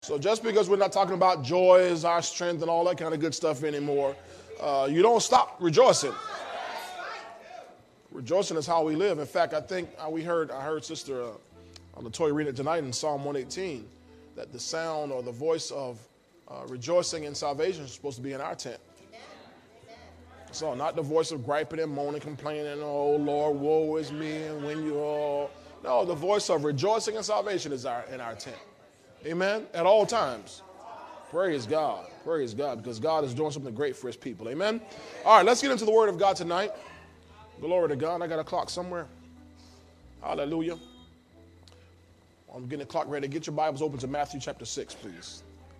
So just because we're not talking about joy is our strength and all that kind of good stuff anymore, you don't stop rejoicing. Rejoicing is how we live. In fact, I think I heard Sister Latoya read it tonight in Psalm 118 that the sound or the voice of rejoicing and salvation is supposed to be in our tent. So not the voice of griping and moaning, complaining, oh Lord, woe is me, and when you all. No, the voice of rejoicing and salvation is in our tent. Amen? At all times. Praise God. Praise God, because God is doing something great for his people. Amen? All right, let's get into the word of God tonight. Glory to God. I got a clock somewhere. Hallelujah. I'm getting the clock ready. Get your Bibles open to Matthew chapter 6, please.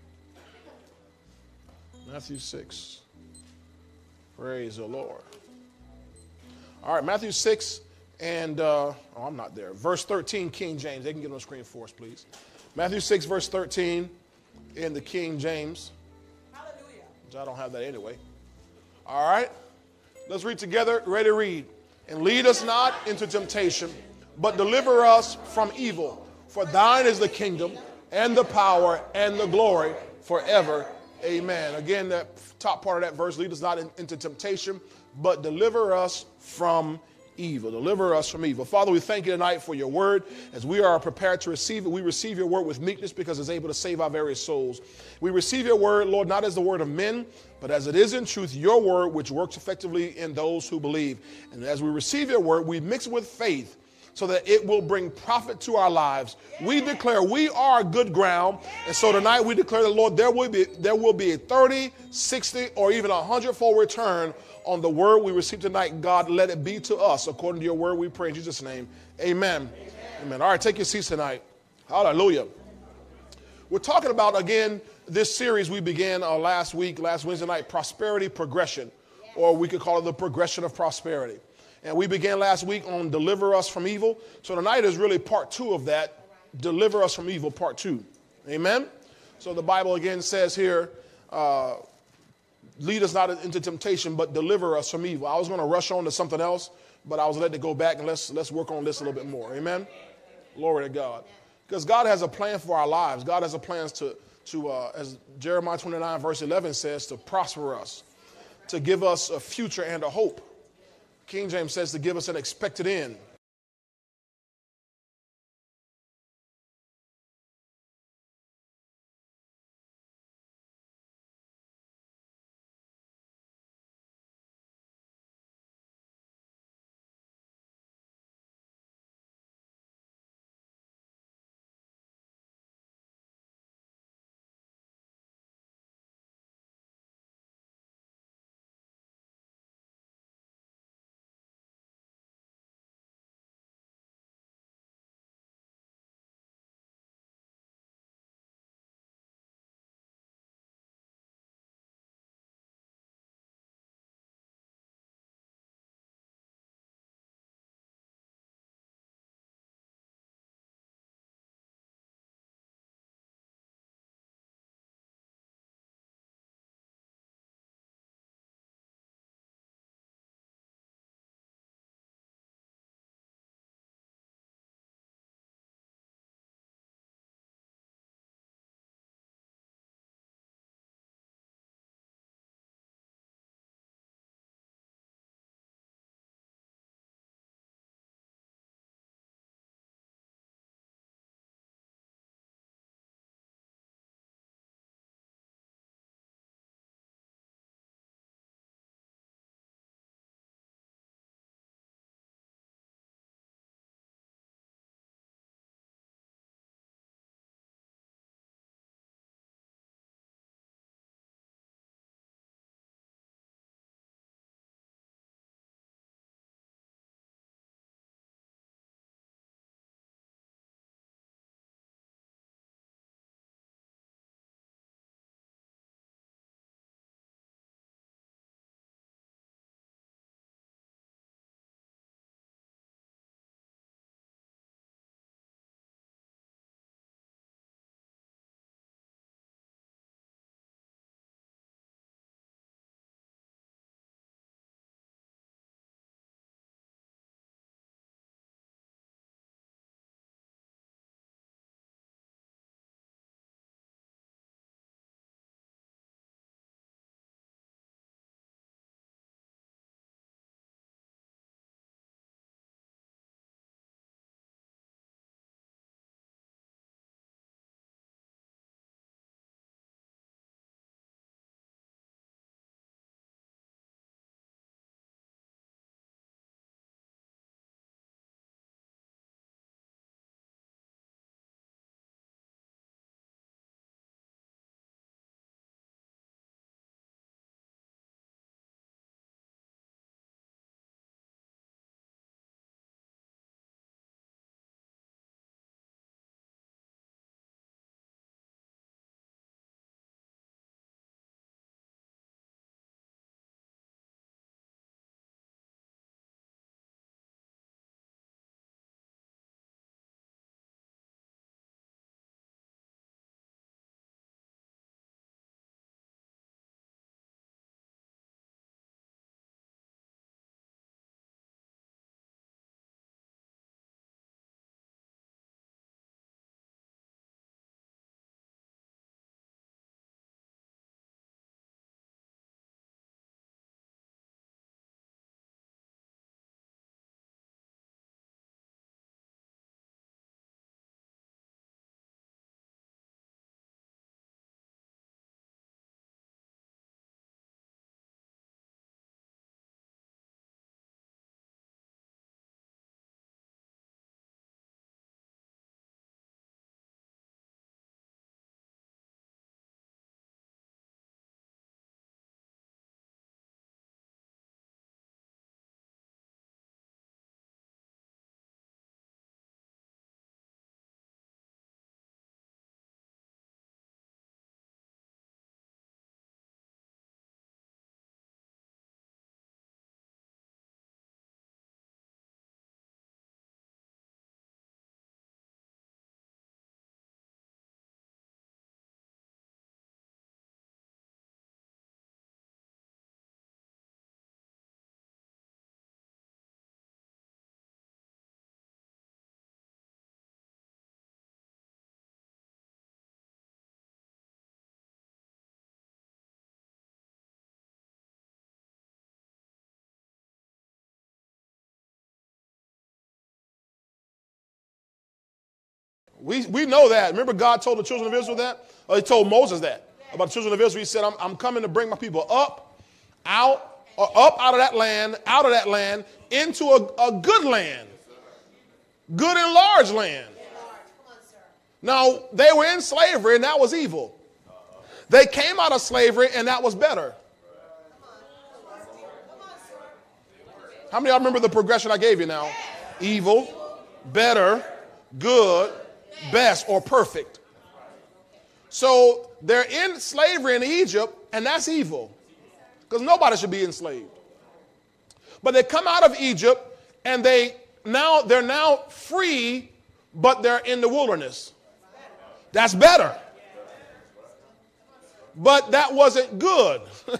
Matthew 6. Praise the Lord. All right, Matthew 6 and, I'm not there. Verse 13, King James. They can get on the screen for us, please. Matthew 6, verse 13 in the King James. Hallelujah. Which I don't have that anyway. All right. Let's read together. Ready to read. And lead us not into temptation, but deliver us from evil. For thine is the kingdom and the power and the glory forever. Amen. Again, that top part of that verse, lead us not into temptation, but deliver us from evil. Deliver us from evil. Father, we thank you tonight for your word. As we are prepared to receive it, we receive your word with meekness because it's able to save our very souls. We receive your word, Lord, not as the word of men, but as it is in truth, your word, which works effectively in those who believe. And as we receive your word, we mix it with faith so that it will bring profit to our lives. We declare we are good ground. And so tonight we declare that, Lord, there will be a 30, 60, or even 100-fold return on the word we receive tonight. God, let it be to us according to your word, we pray in Jesus' name. Amen. Amen. All right, take your seats tonight. Hallelujah. We're talking about, again, this series we began last Wednesday night, prosperity progression, or we could call it the progression of prosperity. And we began last week on deliver us from evil. So tonight is really part 2 of that, deliver us from evil, part 2. Amen? So the Bible again says here, lead us not into temptation, but deliver us from evil. I was going to rush on to something else, but I was letting it go back, and let's work on this a little bit more. Amen? Glory to God. Because God has a plan for our lives. God has a plan to as Jeremiah 29 verse 11 says, to prosper us, to give us a future and a hope. King James says to give us an expected end. We know that. Remember God told the children of Israel that? Or he told Moses that about the children of Israel. He said, I'm coming to bring my people up out of that land, into a good land. Good and large land. Now, they were in slavery, and that was evil. They came out of slavery, and that was better. How many of y'all remember the progression I gave you now? Evil, better, good, best, or perfect. So they're in slavery in Egypt, and that's evil. Because nobody should be enslaved. But they come out of Egypt, and they're now free, but they're in the wilderness. That's better. But that wasn't good.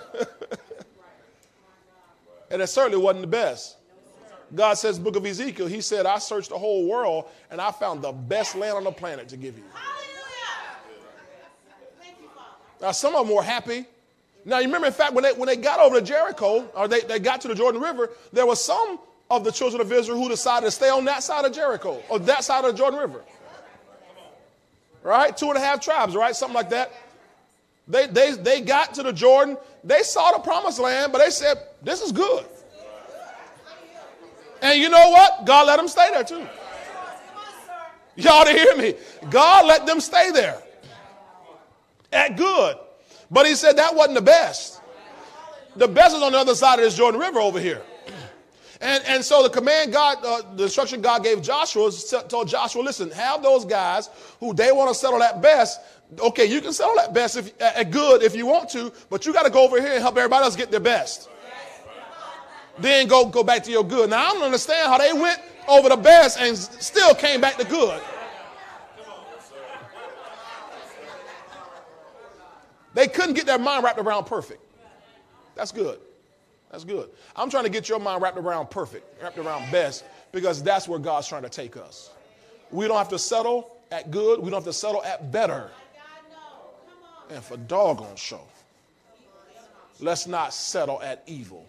And it certainly wasn't the best. God says, book of Ezekiel, he said, I searched the whole world and I found the best land on the planet to give you. Now, some of them were happy. Now, you remember, in fact, when they got over to Jericho, or they got to the Jordan River, there were some of the children of Israel who decided to stay on that side of Jericho, or that side of the Jordan River. Right? 2.5 tribes, right? Something like that. They got to the Jordan. They saw the promised land, but they said, this is good. And you know what? God let them stay there too. Y'all to hear me. God let them stay there. At good. But he said that wasn't the best. The best is on the other side of this Jordan River over here. And so the command God, the instruction God gave Joshua, told Joshua, listen, have those guys who they want to settle at best. Okay, you can settle at best, at good if you want to, but you got to go over here and help everybody else get their best. Then go back to your good. Now, I don't understand how they went over the best and still came back to good. They couldn't get their mind wrapped around perfect. That's good. That's good. I'm trying to get your mind wrapped around perfect, wrapped around best, because that's where God's trying to take us. We don't have to settle at good. We don't have to settle at better. And for doggone show, let's not settle at evil.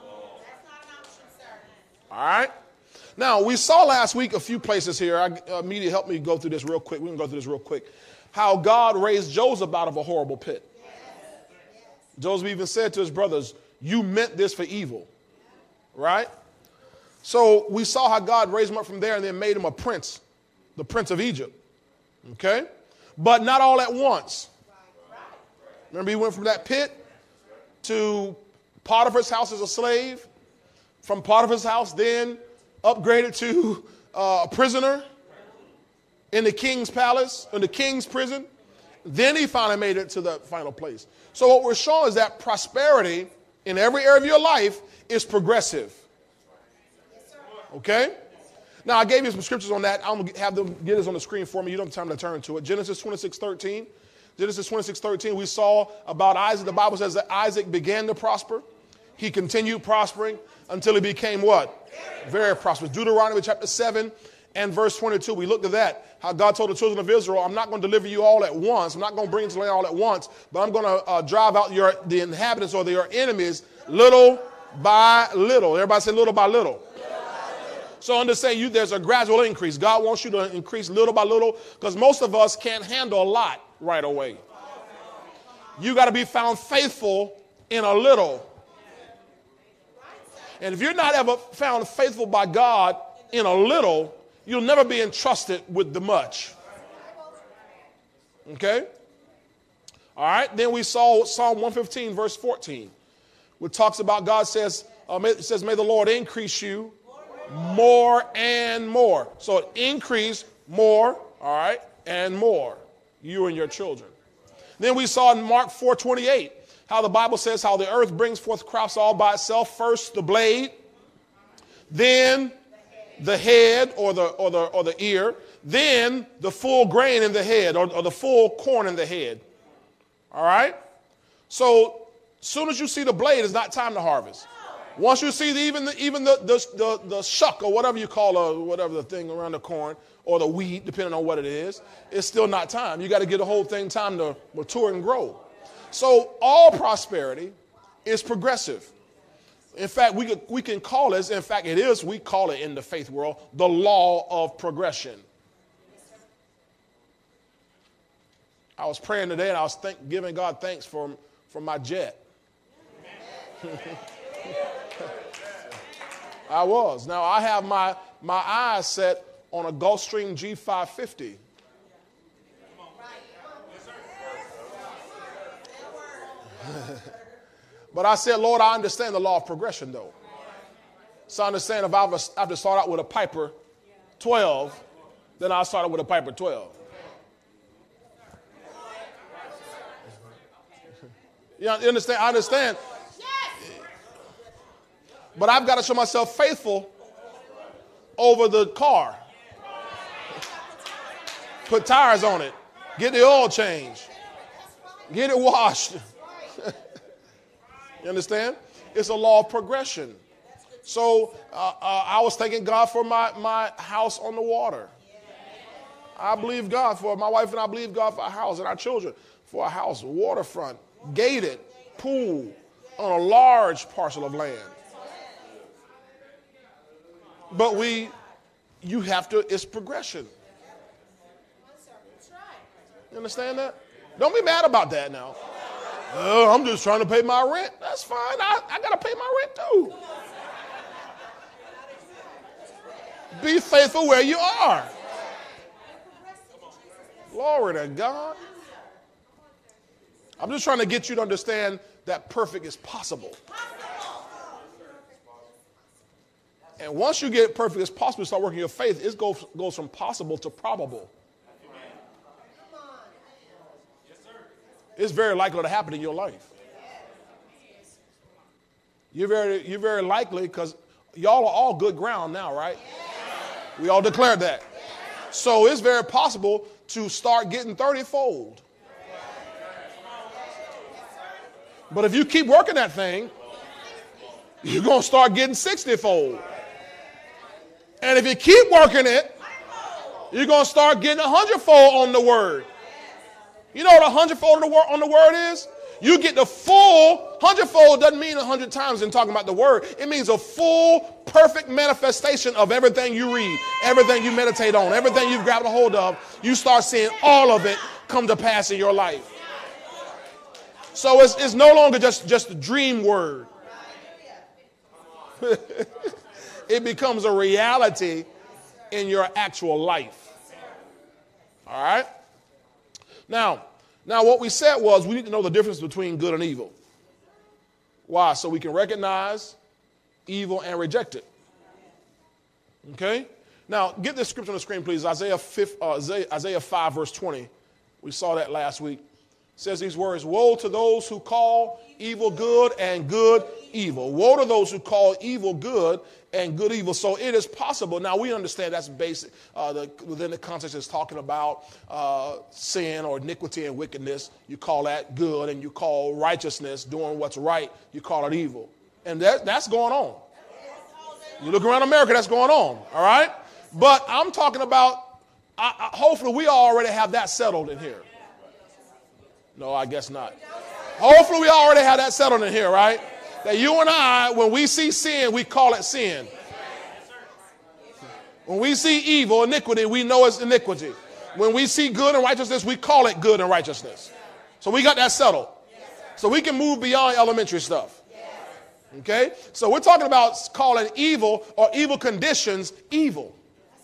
All right? Now, we saw last week a few places here. Media helped me go through this real quick. We can go through this real quick. How God raised Joseph out of a horrible pit. Joseph even said to his brothers, you meant this for evil. Right? So we saw how God raised him up from there and then made him a prince, the prince of Egypt. Okay? But not all at once. Remember, he went from that pit to Potiphar's house as a slave. From Potiphar's house, then upgraded to a prisoner in the king's palace, in the king's prison. Then he finally made it to the final place. So what we're showing is that prosperity in every area of your life is progressive. Okay? Now, I gave you some scriptures on that. I'm going to have them get this on the screen for me. You don't have time to turn to it. Genesis 26:13. Genesis 26:13, we saw about Isaac. The Bible says that Isaac began to prosper. He continued prospering until he became what? Very prosperous. Deuteronomy chapter 7 and verse 22. We looked at that. How God told the children of Israel, I'm not going to deliver you all at once. I'm not going to bring you to land all at once, but I'm going to drive out the inhabitants or your enemies little by little. Everybody say little by little. So understand there's a gradual increase. God wants you to increase little by little because most of us can't handle a lot right away. You got to be found faithful in a little. And if you're not ever found faithful by God in a little, you'll never be entrusted with the much. Okay? All right. Then we saw Psalm 115, verse 14, which talks about God says, may the Lord increase you more and more. So increase more, all right, and more, you and your children. Then we saw in Mark 4:28, how the Bible says how the earth brings forth crops all by itself. First the blade, then the head or the ear, then the full grain in the head or the full corn in the head. All right? So as soon as you see the blade, it's not time to harvest. Once you see even the shuck or whatever you call whatever the thing around the corn or the wheat, depending on what it is, it's still not time. You got to get the whole thing time to mature and grow. So all prosperity is progressive. In fact, we can call this, in fact it is, we call it in the faith world, the law of progression. I was praying today and I was giving God thanks for my jet. I was. Now I have my eyes set on a Gulfstream G550. But I said, Lord, I understand the law of progression, though. So I understand if I have to start out with a Piper 12, then I'll start out with a Piper 12. You understand? I understand. But I've got to show myself faithful over the car. Put tires on it. Get the oil changed. Get it washed. You understand? It's a law of progression. So I was thanking God for my house on the water. I believe God for my wife, and I believe God for our house and our children for a house, waterfront, gated, pool on a large parcel of land. But you have to, it's progression. You understand that? Don't be mad about that now. Oh, I'm just trying to pay my rent. That's fine. I got to pay my rent too. Be faithful where you are. Glory to God. I'm just trying to get you to understand that perfect is possible. And once you get perfect as possible, start working your faith, it goes from possible to probable. It's very likely to happen in your life. You're very likely, because y'all are all good ground now, right? We all declared that. So it's very possible to start getting 30-fold. But if you keep working that thing, you're going to start getting 60-fold. And if you keep working it, you're going to start getting 100-fold on the word. You know what 100-fold on the word is? You get the full 100-fold. Doesn't mean 100 times in talking about the word. It means a full, perfect manifestation of everything you read, everything you meditate on, everything you've grabbed a hold of. You start seeing all of it come to pass in your life. So it's no longer just a dream word. It becomes a reality in your actual life. All right? Now what we said was we need to know the difference between good and evil. Why? So we can recognize evil and reject it. Okay? Now, get this scripture on the screen, please. Isaiah 5, verse 20. We saw that last week. It says these words, woe to those who call evil good and good evil. Woe to those who call evil good and good evil. So it is possible. Now we understand that's basic. Within the context it's talking about sin or iniquity and wickedness. You call that good, and you call righteousness, doing what's right, you call it evil. And that's going on. You look around America, that's going on. All right? But I'm talking about, hopefully we already have that settled in here. No, I guess not. Hopefully we already have that settled in here, right? That you and I, when we see sin, we call it sin. When we see evil, iniquity, we know it's iniquity. When we see good and righteousness, we call it good and righteousness. So we got that settled. So we can move beyond elementary stuff. Okay? So we're talking about calling evil or evil conditions evil.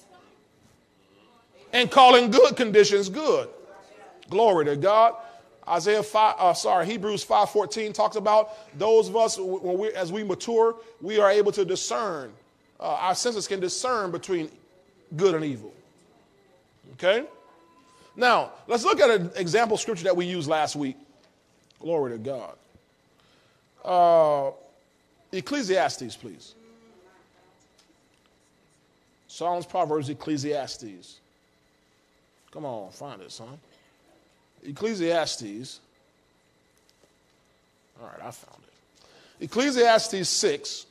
And calling good conditions good. Glory to God. Hebrews 5:14 talks about those of us, as we mature, we are able to discern. Our senses can discern between good and evil. Okay? Now, let's look at an example scripture that we used last week. Glory to God. Ecclesiastes, please. Psalms, Proverbs, Ecclesiastes. Come on, find it, son. Ecclesiastes. All right, I found it. Ecclesiastes 6.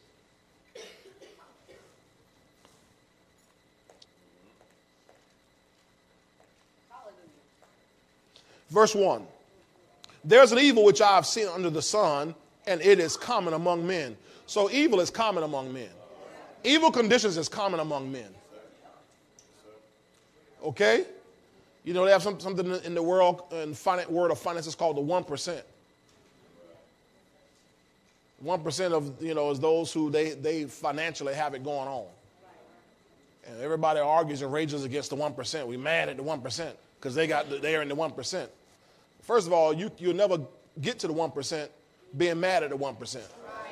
Verse 1. There's an evil which I have seen under the sun, and it is common among men. So evil is common among men. Evil conditions is common among men. Okay? You know, they have something in the world of finances called the 1%. 1% of, is those who they financially have it going on. And everybody argues and rages against the 1%. We mad at the 1% because they're in the 1%. First of all, you'll never get to the 1% being mad at the 1%.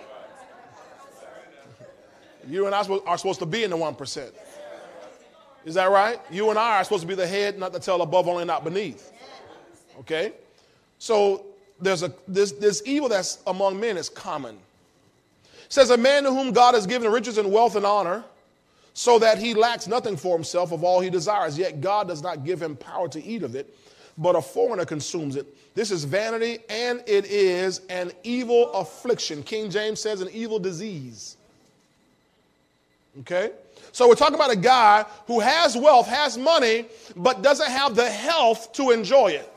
You and I are supposed to be in the 1%. Is that right? You and I are supposed to be the head, not the tail, above only, not beneath. Okay? So there's this evil that's among men is common. It says, a man to whom God has given riches and wealth and honor, so that he lacks nothing for himself of all he desires. Yet God does not give him power to eat of it, but a foreigner consumes it. This is vanity, and it is an evil affliction. King James says an evil disease. Okay? So we're talking about a guy who has wealth, has money, but doesn't have the health to enjoy it.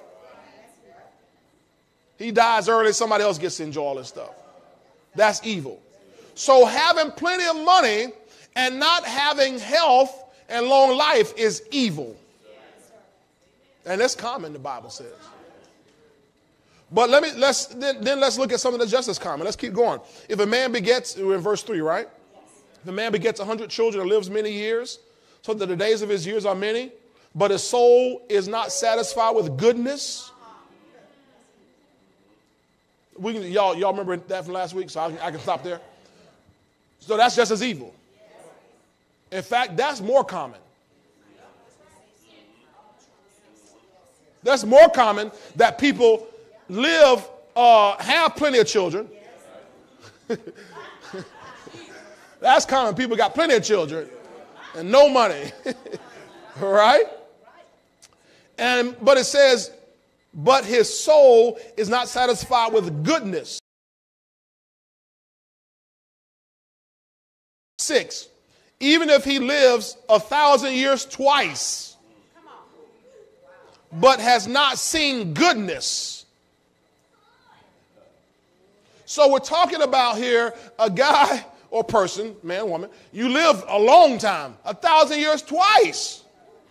He dies early, somebody else gets to enjoy all this stuff. That's evil. So having plenty of money and not having health and long life is evil. And that's common, the Bible says. But let's look at something that's just as common. Let's keep going. If a man begets, we're in verse 3, right? If a man begets 100 children and lives many years, so that the days of his years are many, but his soul is not satisfied with goodness. Y'all remember that from last week, so I can stop there. So that's just as evil. In fact, that's more common. That's more common that people have plenty of children. That's common. People got plenty of children and no money. All right? But it says, but his soul is not satisfied with goodness. 6. Even if he lives 1,000 years twice, but has not seen goodness. So we're talking about here a guy or person, man, woman, you live a long time, 1,000 years twice.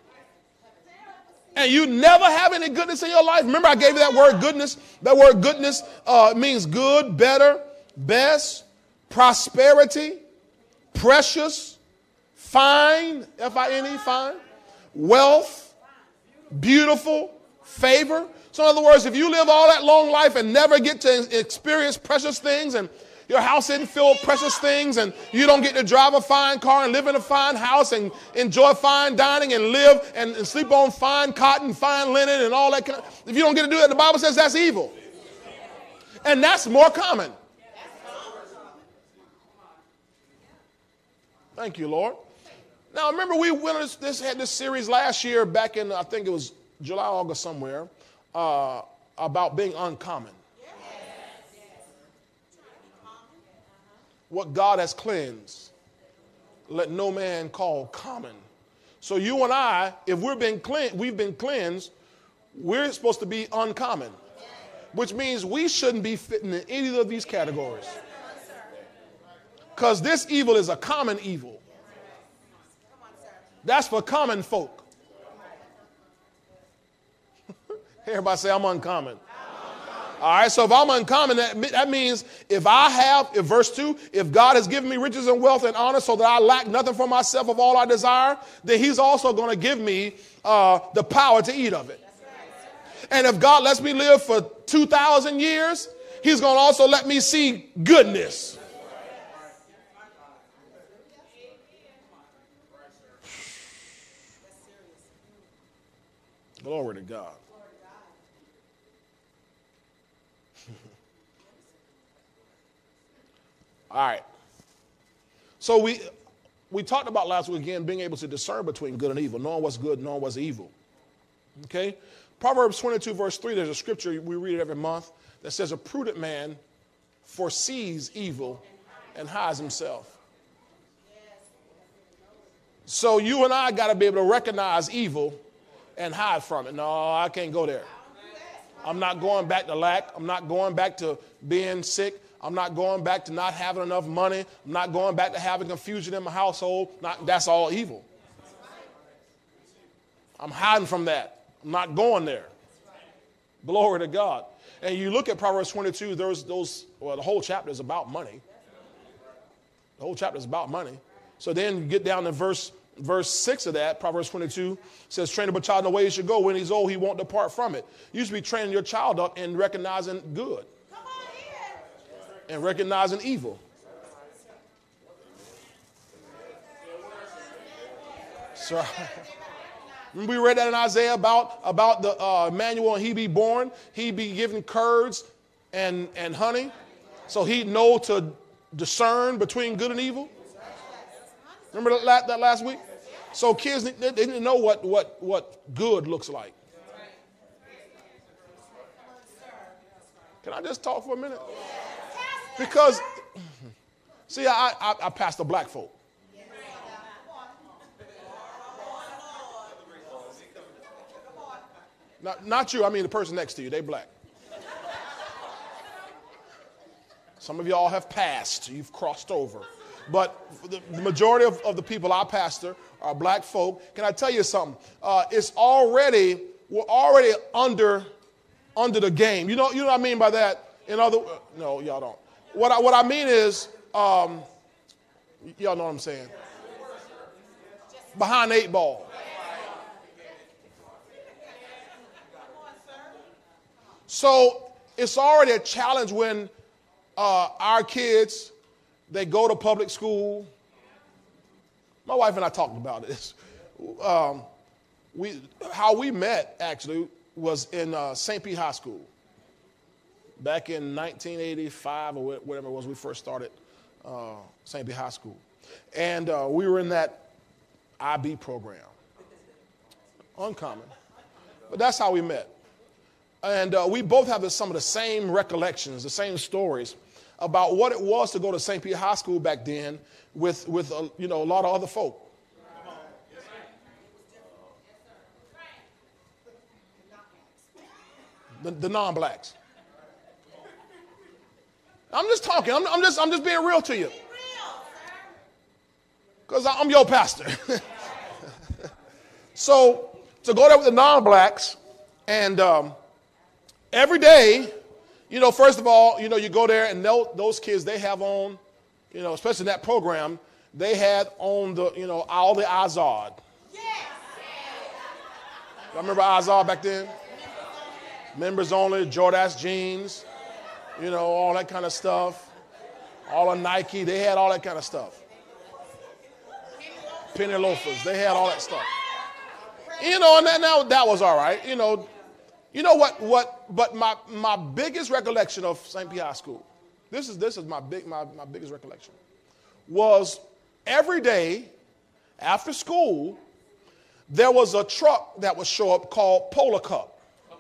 And you never have any goodness in your life. Remember I gave you that word goodness? That word goodness means good, better, best, prosperity, precious, fine, F-I-N-E, fine, wealth, beautiful, favor. So in other words, if you live all that long life and never get to experience precious things, and your house isn't filled with precious things, and you don't get to drive a fine car and live in a fine house and enjoy fine dining and live and sleep on fine cotton, fine linen and all that kind of, if you don't get to do that, the Bible says that's evil. And that's more common. Thank you, Lord. Now, remember we had this series last year back in, I think it was July, August somewhere, about being uncommon. What God has cleansed, let no man call common. So you and I, if we've been cleansed, we're supposed to be uncommon, which means we shouldn't be fitting in any of these categories. Because this evil is a common evil. That's for common folk. Everybody say, I'm uncommon. All right, so if I'm uncommon, that means if verse 2, if God has given me riches and wealth and honor so that I lack nothing for myself of all I desire, then he's also going to give me the power to eat of it. And if God lets me live for 2,000 years, he's going to also let me see goodness. Glory to God. All right. So we talked about last week again being able to discern between good and evil, knowing what's good, knowing what's evil. Okay? Proverbs 22 verse 3, there's a scripture, we read it every month, that says a prudent man foresees evil and hides himself. So you and I got to be able to recognize evil and hide from it. No, I can't go there. I'm not going back to lack. I'm not going back to being sick. I'm not going back to not having enough money. I'm not going back to having confusion in my household. That's all evil. I'm hiding from that. I'm not going there. Glory to God. And you look at Proverbs 22, the whole chapter is about money. The whole chapter is about money. So then you get down to verse 6 of that, Proverbs 22 says, train up a child in the way he should go. When he's old, he won't depart from it. You should be training your child up in recognizing good and recognizing evil. So, we read that in Isaiah about the Emmanuel, and he be born. He be given curds and honey. So he'd know to discern between good and evil. Remember that last week? So kids, they didn't know what good looks like. Can I just talk for a minute? Because, see, I pastor black folk. Not you, I mean the person next to you, they black. Some of y'all have passed, you've crossed over. But the majority of the people I pastor are black folk. Can I tell you something? We're already under the game. You know what I mean by that? No, y'all don't. What I mean is, y'all know what I'm saying. Behind the 8 ball. So it's already a challenge when our kids, they go to public school. My wife and I talked about this. How we met, actually, was in St. Pete High School. Back in 1985 or whatever it was, we first started St. Pete High School. And we were in that IB program. Uncommon. But that's how we met. And we both have some of the same recollections, the same stories about what it was to go to St. Pete High School back then with a lot of other folk. The non-blacks. I'm just talking. I'm just being real to you. Because I'm your pastor. So to go there with the non-blacks and every day, first of all, you go there and those kids, they have on, especially in that program, they had on all the Azad. Y'all remember Azad back then? Members only, Jordache jeans, all that kind of stuff. All of Nike, they had all that kind of stuff. Penny loafers, they had all that stuff. And that was all right. But my biggest recollection of St. Pete High School, this is my biggest recollection, was every day after school, there was a truck that would show up called Polar Cup.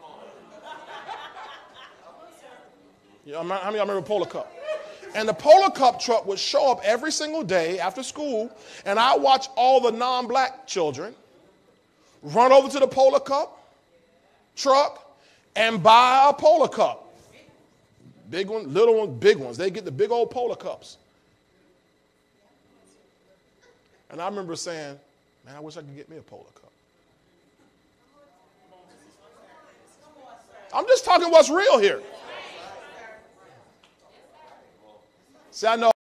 How many of y'all remember Polar Cup? And the Polar Cup truck would show up every single day after school, and I watch all the non-black children run over to the Polar Cup truck and buy a Polar Cup. Big ones, little ones, big ones. They get the big old Polar Cups. And I remember saying, man, I wish I could get me a Polar Cup. I'm just talking what's real here. See, I know.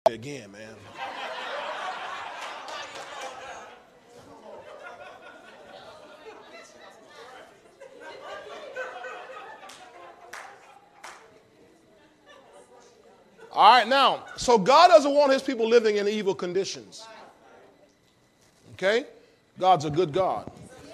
again, man. All right, now, so God doesn't want his people living in evil conditions. Okay? God's a good God.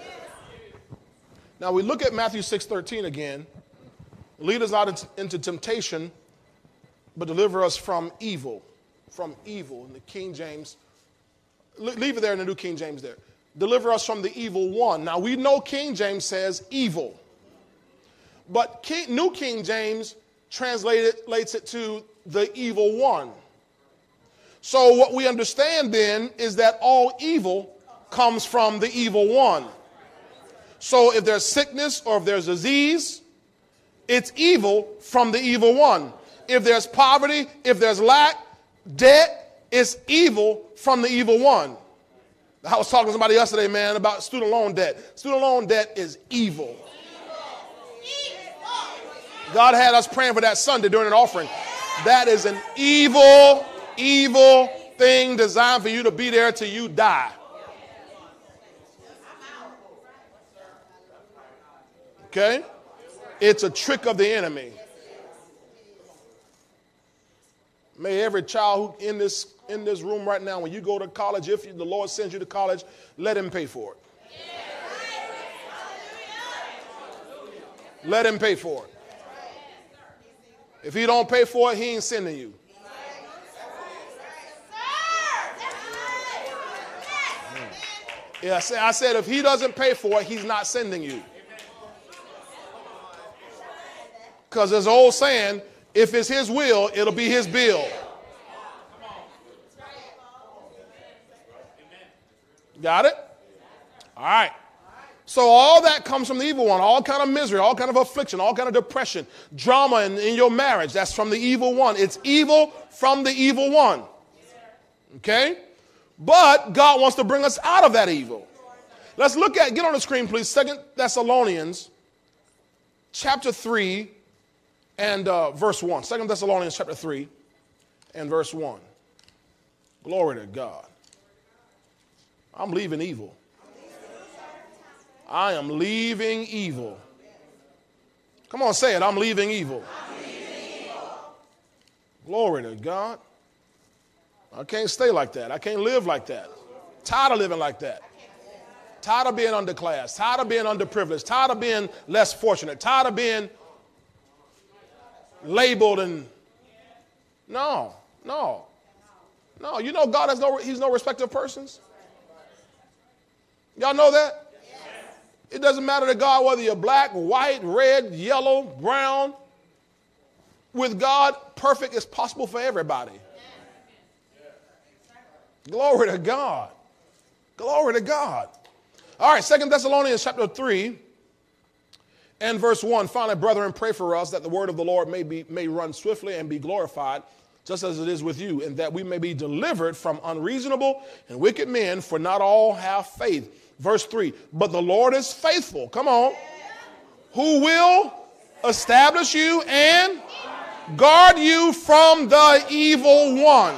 Now, we look at Matthew 6:13 again. Lead us not into temptation, but deliver us from evil. From evil. In the King James, leave it there in the New King James there. Deliver us from the evil one. Now, we know King James says evil. But New King James translates it to the evil one. So what we understand then is that all evil comes from the evil one. So if there's sickness or if there's disease, it's evil from the evil one. If there's poverty, if there's lack, debt, it's evil from the evil one. I was talking to somebody yesterday, man, about student loan debt. Student loan debt is evil. God had us praying for that Sunday during an offering. That is an evil, evil thing designed for you to be there till you die. Okay? It's a trick of the enemy. May every child who in this room right now, when you go to college, if the Lord sends you to college, let him pay for it. Let him pay for it. If he don't pay for it, he ain't sending you. Yeah, I said if he doesn't pay for it, he's not sending you. Because there's an old saying, if it's his will, it'll be his bill. Got it? All right. So all that comes from the evil one. All kind of misery, all kind of affliction, all kind of depression, drama in your marriage. That's from the evil one. It's evil from the evil one. Okay? But God wants to bring us out of that evil. Let's look at, get on the screen, please, 2 Thessalonians chapter 3 and verse 1. 2 Thessalonians chapter 3 and verse 1. Glory to God. I'm leaving evil. I am leaving evil. Come on, say it. I'm leaving evil. I'm leaving evil. Glory to God. I can't stay like that. I can't live like that. Tired of living like that. Tired of being underclassed. Tired of being underprivileged. Tired of being less fortunate. Tired of being labeled and no. You know God has he's no respecter of persons. Y'all know that? It doesn't matter to God whether you're black, white, red, yellow, brown. With God, perfect is possible for everybody. Glory to God. Glory to God. All right, 2 Thessalonians chapter 3 and verse 1. Finally, brethren, pray for us that the word of the Lord may run swiftly and be glorified, just as it is with you, and that we may be delivered from unreasonable and wicked men, for not all have faith. Verse 3, but the Lord is faithful, come on, who will establish you and guard you from the evil one.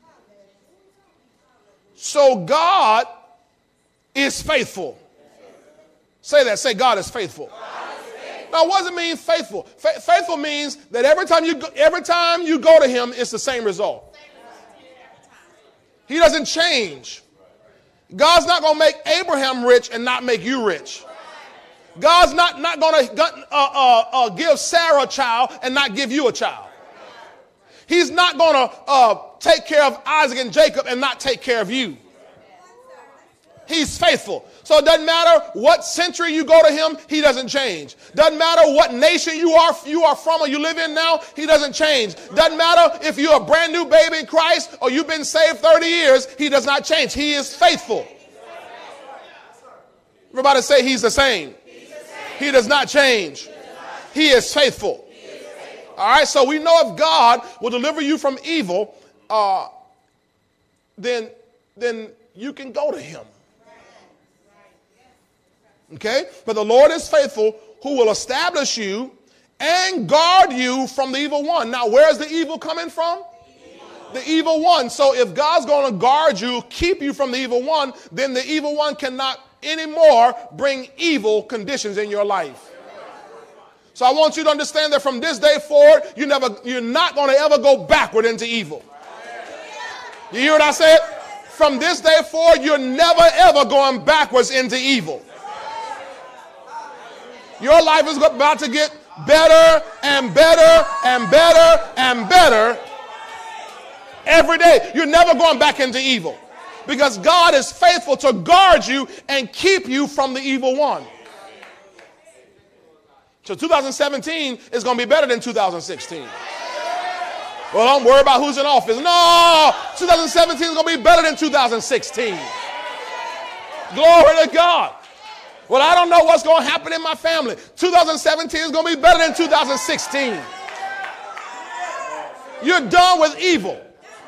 So God is faithful. Say that, say God is faithful. Now, what does it mean faithful? Faithful means that every time you go to him, it's the same result. He doesn't change. God's not going to make Abraham rich and not make you rich. God's not going to give Sarah a child and not give you a child. He's not going to take care of Isaac and Jacob and not take care of you. He's faithful. So it doesn't matter what century you go to him, he doesn't change. Doesn't matter what nation you are from or you live in now, he doesn't change. Doesn't matter if you're a brand new baby in Christ or you've been saved 30 years, he does not change. He is faithful. Everybody say he's the same. He does not change. He is faithful. All right, so we know if God will deliver you from evil, then you can go to him. Okay? But the Lord is faithful, who will establish you and guard you from the evil one. Now, where's the evil coming from? The evil one. So if God's going to guard you, keep you from the evil one, then the evil one cannot anymore bring evil conditions in your life. So I want you to understand that from this day forward, you're not going to ever go backward into evil. You hear what I said? From this day forward, you're never ever going backwards into evil. Your life is about to get better and better and better and better every day. You're never going back into evil because God is faithful to guard you and keep you from the evil one. So 2017 is going to be better than 2016. Well, don't worry about who's in office. No, 2017 is going to be better than 2016. Glory to God. Well, I don't know what's going to happen in my family. 2017 is going to be better than 2016. You're done with evil.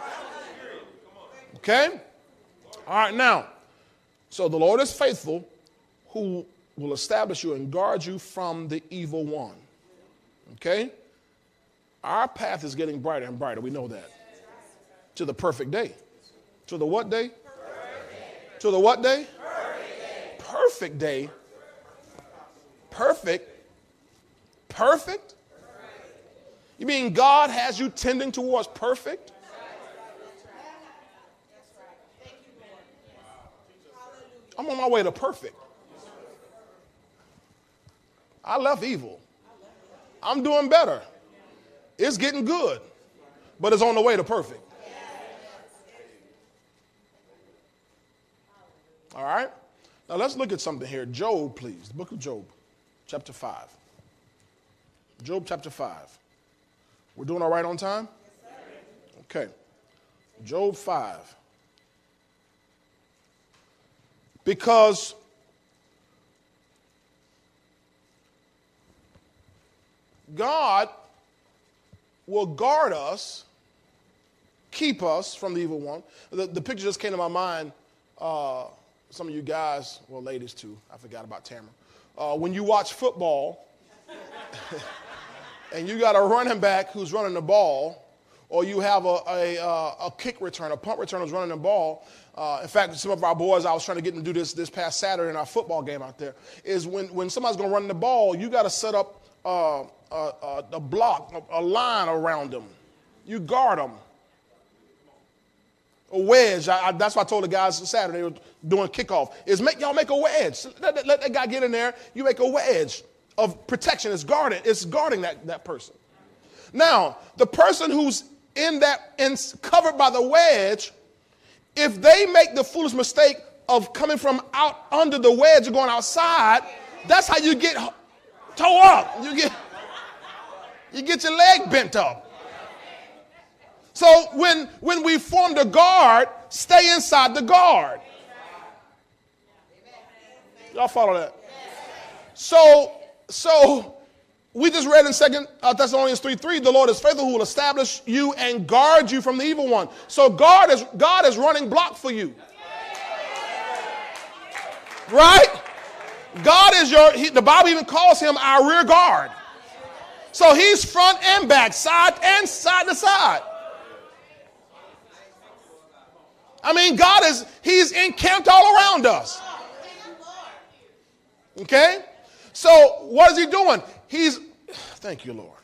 Okay? All right, now, so the Lord is faithful who will establish you and guard you from the evil one. Okay? Our path is getting brighter and brighter. We know that. To the perfect day. To the what day? To the what day? Perfect day. Perfect. Perfect? You mean God has you tending towards perfect? I'm on my way to perfect. I left evil. I'm doing better. It's getting good, but it's on the way to perfect. All right? Now let's look at something here. Job, please. The book of Job, chapter 5. Job chapter 5. We're doing all right on time? Okay. Job 5. Because God will guard us, keep us from the evil one. The picture just came to my mind. Some of you guys, well, ladies too. I forgot about Tamara. When you watch football and you got a running back who's running the ball, or you have a kick return, a punt returner who's running the ball. In fact, some of our boys, I was trying to get them to do this past Saturday in our football game out there, is when somebody's going to run the ball, you got to set up a block, a line around them. You guard them. A wedge. That's what I told the guys Saturday. They were doing kickoff. Y'all make a wedge. Let that guy get in there. You make a wedge of protection. It's guarding that person. Now, the person who's covered by the wedge, if they make the foolish mistake of coming from out under the wedge and going outside, that's how you get toe up. You get your leg bent up. So when we form the guard, stay inside the guard. Y'all follow that? So we just read in 2 Thessalonians 3:3, the Lord is faithful who will establish you and guard you from the evil one. So God is running block for you. Right? God is the Bible even calls him our rear guard. So he's front and back, side to side. I mean, he's encamped all around us. Okay? So what is he doing? Thank you, Lord.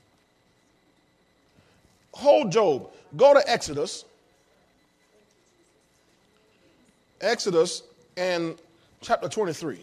Hold Job. Go to Exodus. Exodus and chapter 23.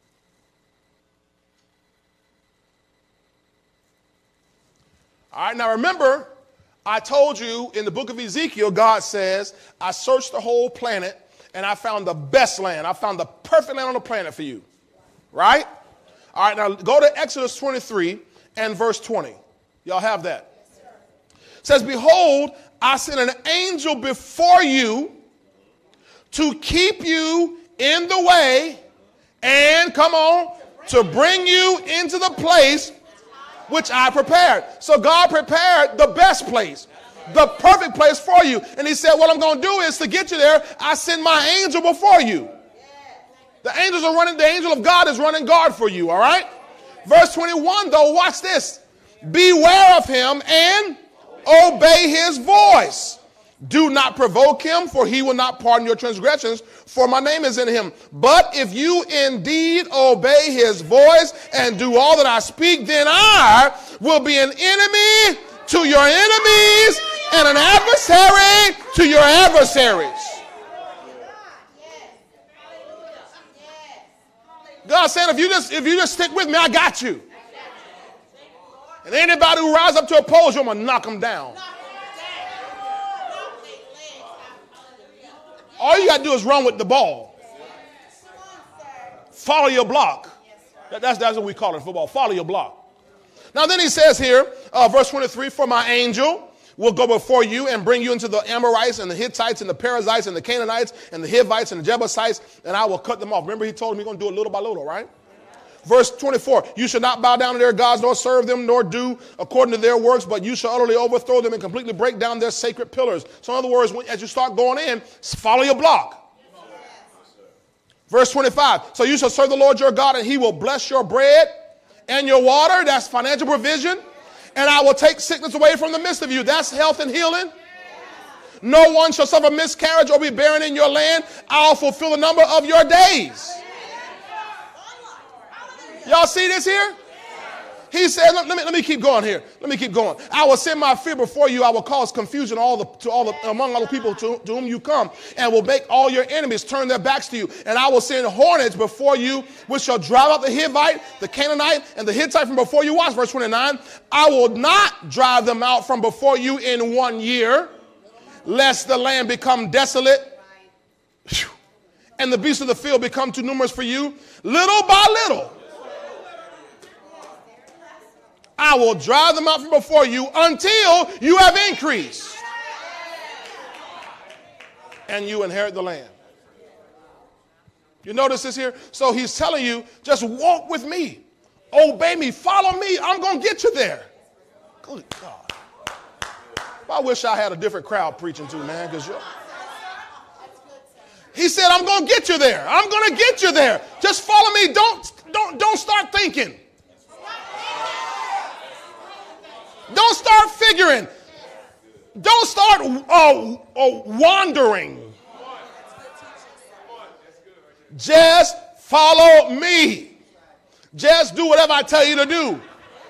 All right, now remember, I told you in the book of Ezekiel, God says, I searched the whole planet and I found the best land. I found the perfect land on the planet for you. Right? All right, now go to Exodus 23 and verse 20. Y'all have that? It says, behold, I sent an angel before you to keep you in the way and, come on, to bring you into the place which I prepared. So God prepared the best place, the perfect place for you. And he said, what I'm going to do is to get you there, I send my angel before you. The angel of God is running guard for you, all right? Verse 21, though, watch this. Beware of him and obey his voice. Do not provoke him, for he will not pardon your transgressions, for my name is in him. But if you indeed obey his voice and do all that I speak, then I will be an enemy to your enemies and an adversary to your adversaries. God's saying, if you just stick with me, I got you. And anybody who rises up to oppose you, I'm going to knock them down. All you got to do is run with the ball. Follow your block. That's what we call it in football. Follow your block. Now then he says here, verse 23, for my angel will go before you and bring you into the Amorites and the Hittites and the Perizzites and the Canaanites and the Hivites and the Jebusites, and I will cut them off. Remember he told him he's going to do it little by little, right? Verse 24, you shall not bow down to their gods, nor serve them, nor do according to their works, but you shall utterly overthrow them and completely break down their sacred pillars. So in other words, as you start going in, follow your block. Verse 25, so you shall serve the Lord your God, and he will bless your bread and your water. That's financial provision. And I will take sickness away from the midst of you. That's health and healing. No one shall suffer miscarriage or be barren in your land. I'll fulfill the number of your days. Y'all see this here? He said, let me keep going here. Let me keep going. I will send my fear before you. I will cause confusion among all the people to whom you come, and will make all your enemies turn their backs to you. And I will send hornets before you, which shall drive out the Hivite, the Canaanite, and the Hittite from before you. Watch verse 29. I will not drive them out from before you in 1 year, lest the land become desolate, and the beasts of the field become too numerous for you. Little by little, I will drive them out from before you until you have increased and you inherit the land. You notice this here? So he's telling you, just walk with me. Obey me. Follow me. I'm going to get you there. Good God. I wish I had a different crowd preaching to, man. He said, I'm going to get you there. I'm going to get you there. Just follow me. Don't start thinking. Don't start figuring. Don't start wandering. Just follow me. Just do whatever I tell you to do.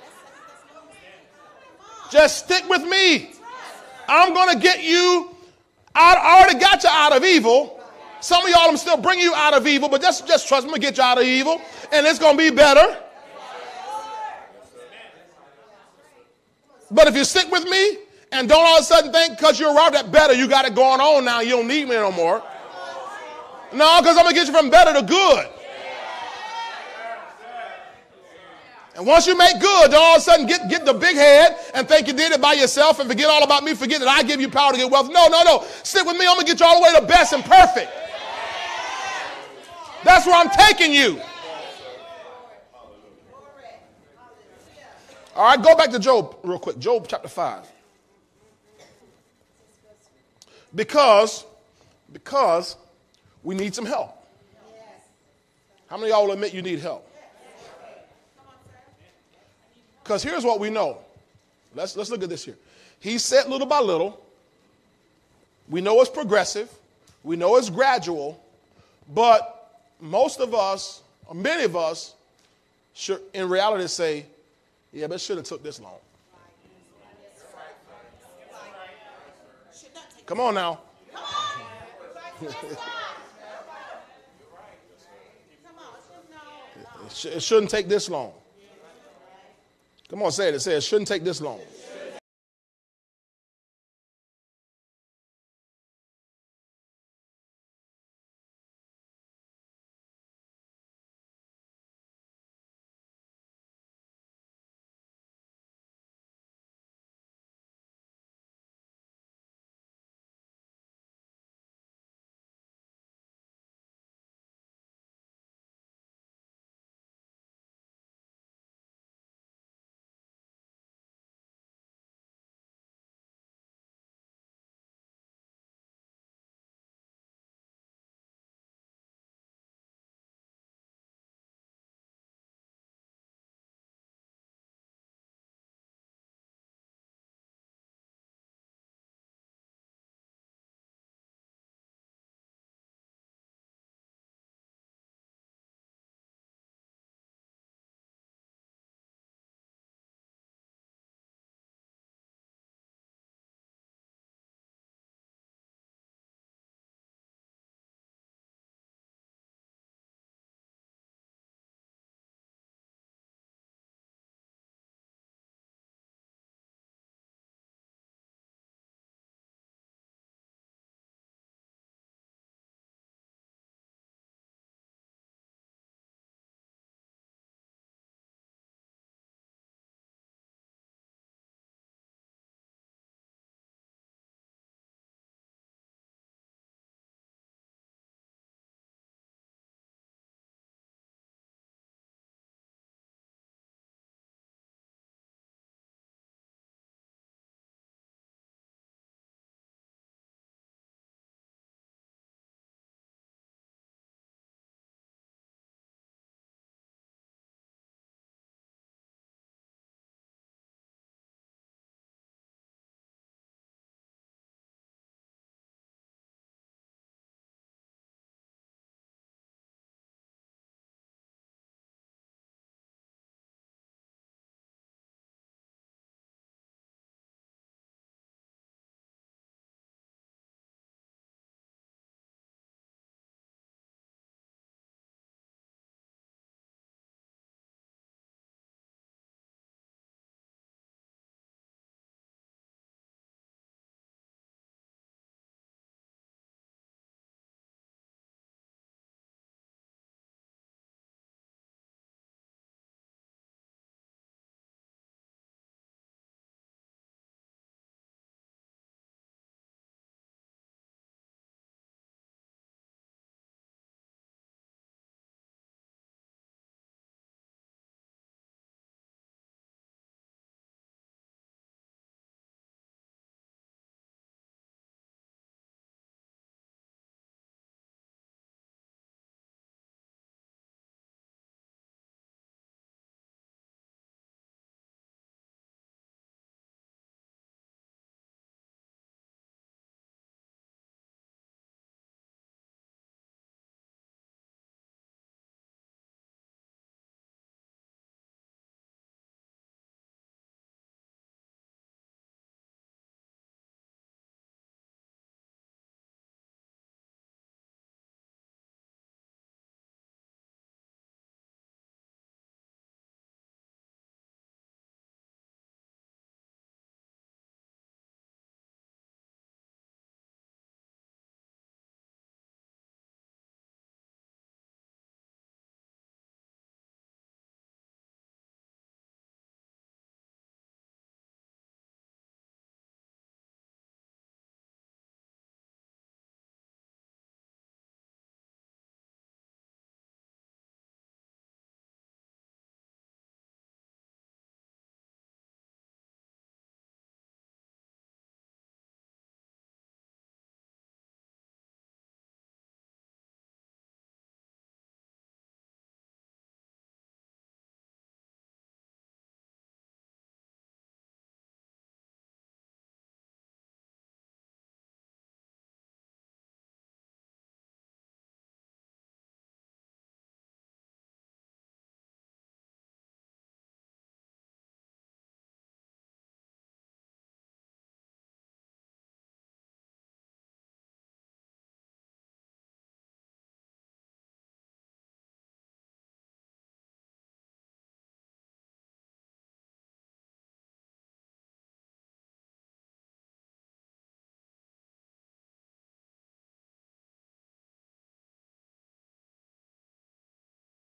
Just stick with me. I'm going to get you out. I already got you out of evil. Some of y'all, I'm still bringing you out of evil, but just trust me, I'm going to get you out of evil, and it's going to be better. But if you stick with me and don't all of a sudden think because you arrived at better, you got it going on now, you don't need me no more. No, because I'm going to get you from better to good. And once you make good, then all of a sudden get the big head and think you did it by yourself and forget all about me, forget that I give you power to get wealth. No. Stick with me. I'm going to get you all the way to best and perfect. That's where I'm taking you. All right, go back to Job real quick. Job chapter 5. Because we need some help. How many of y'all will admit you need help? Because here's what we know. Let's look at this here. He said little by little. We know it's progressive. We know it's gradual. But most of us, or many of us, should in reality say, yeah, but it shouldn't have took this long. Come on now. It shouldn't take this long. Come on, say it. It says it shouldn't take this long.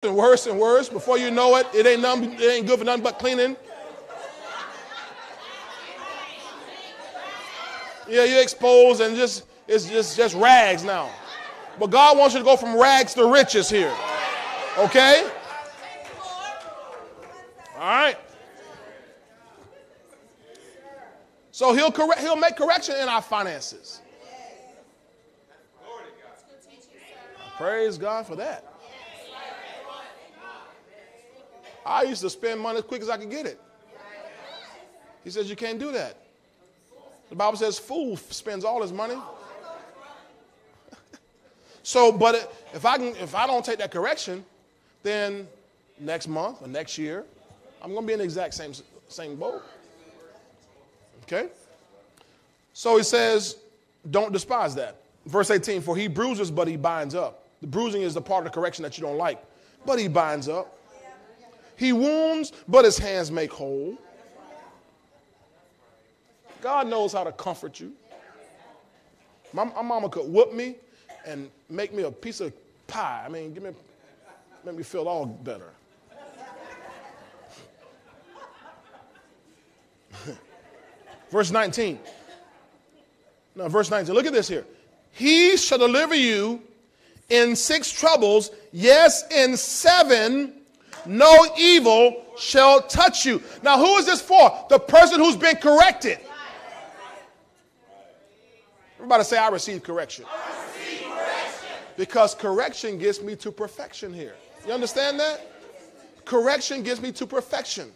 and worse and worse. Before you know it, it ain't good for nothing but cleaning. Yeah, you're exposed and it's just rags now. But God wants you to go from rags to riches here. Okay? All right. So he'll make correction in our finances. Praise God for that. I used to spend money as quick as I could get it. He says you can't do that. The Bible says fool spends all his money. So, but if I don't take that correction, then next month or next year, I'm going to be in the exact same boat. Okay? So he says, don't despise that. Verse 18, for he bruises, but he binds up. The bruising is the part of the correction that you don't like, but he binds up. He wounds, but his hands make whole. God knows how to comfort you. My mama could whoop me and make me a piece of pie. I mean, make me feel all better. Verse 19. No, verse 19. Look at this here. He shall deliver you in 6 troubles. Yes, in 7, no evil shall touch you. Now, who is this for? The person who's been corrected. Everybody say, I receive correction. I receive correction. Because correction gets me to perfection here. You understand that? Correction gets me to perfection.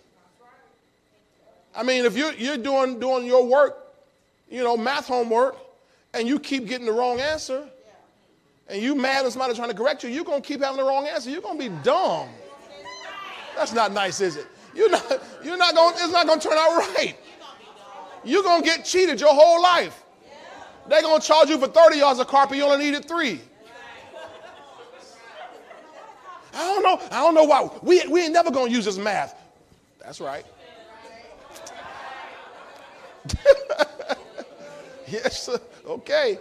I mean, if you're doing your work, math homework, and you keep getting the wrong answer, and you mad at somebody trying to correct you, you're going to keep having the wrong answer. You're going to be dumb. That's not nice, is it? It's not going to turn out right. You're going to get cheated your whole life. They're going to charge you for 30 yards of carpet. You only needed 3. I don't know why. We ain't never going to use this math. That's right. Yes, sir. Okay.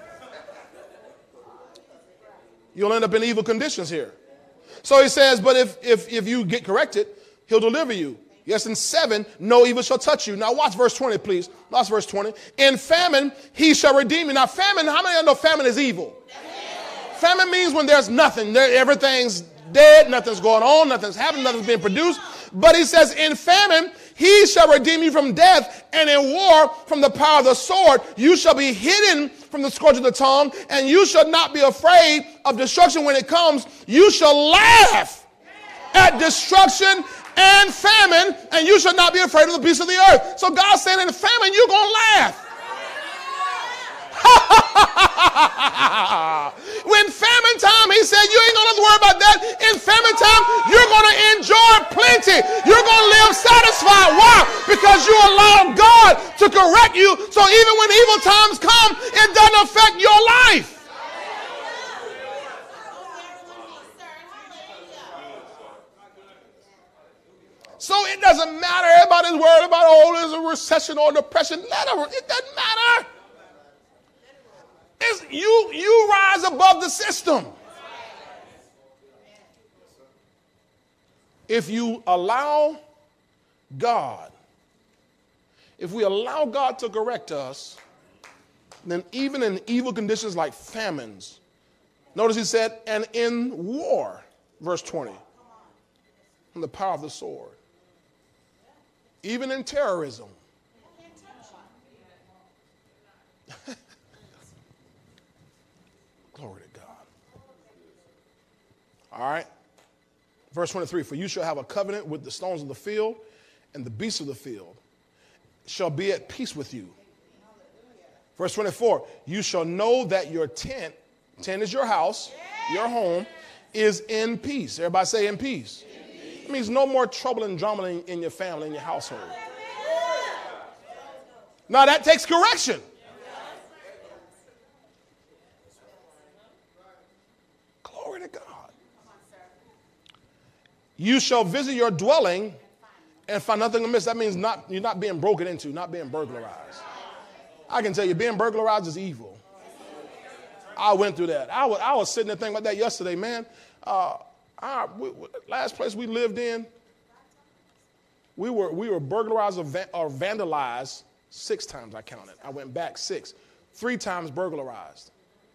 You'll end up in evil conditions here. So he says, but if you get corrected, he'll deliver you. Yes, in 7, no evil shall touch you. Now watch verse 20, please. Watch verse 20. In famine, he shall redeem you. Now famine, how many of you know famine is evil? Famine means when there's nothing. Everything's dead, nothing's going on, nothing's happening, nothing's being produced. But he says, in famine, he shall redeem you from death, and in war from the power of the sword. You shall be hidden from the scourge of the tongue, and you shall not be afraid of destruction when it comes. You shall laugh at destruction and famine, and you shall not be afraid of the beasts of the earth. So God's saying in famine, you're going to laugh. When famine time, he said, you ain't going to worry about that. In famine time, you're going to enjoy plenty. You're going to live satisfied. Why? Because you allow God to correct you. So even when evil times come, it doesn't affect your life. So it doesn't matter. Everybody's worried about, there's a recession or depression. It doesn't matter. You rise above the system. If you allow God, if we allow God to correct us, then even in evil conditions like famines, notice he said, and in war, verse 20, from the power of the sword, even in terrorism. Glory to God. All right. Verse 23, for you shall have a covenant with the stones of the field, and the beasts of the field shall be at peace with you. Verse 24, you shall know that your tent is your house, your home, is in peace. Everybody say in peace. It means no more trouble and drama in your family, in your household. Now that takes correction. Glory to God. You shall visit your dwelling and find nothing amiss. That means you're not being broken into, not being burglarized. I can tell you, being burglarized is evil. I went through that. I was sitting there thinking about that yesterday, man. Last place we lived in, we were burglarized or vandalized 6 times, I counted. I went back 6. 3 times burglarized.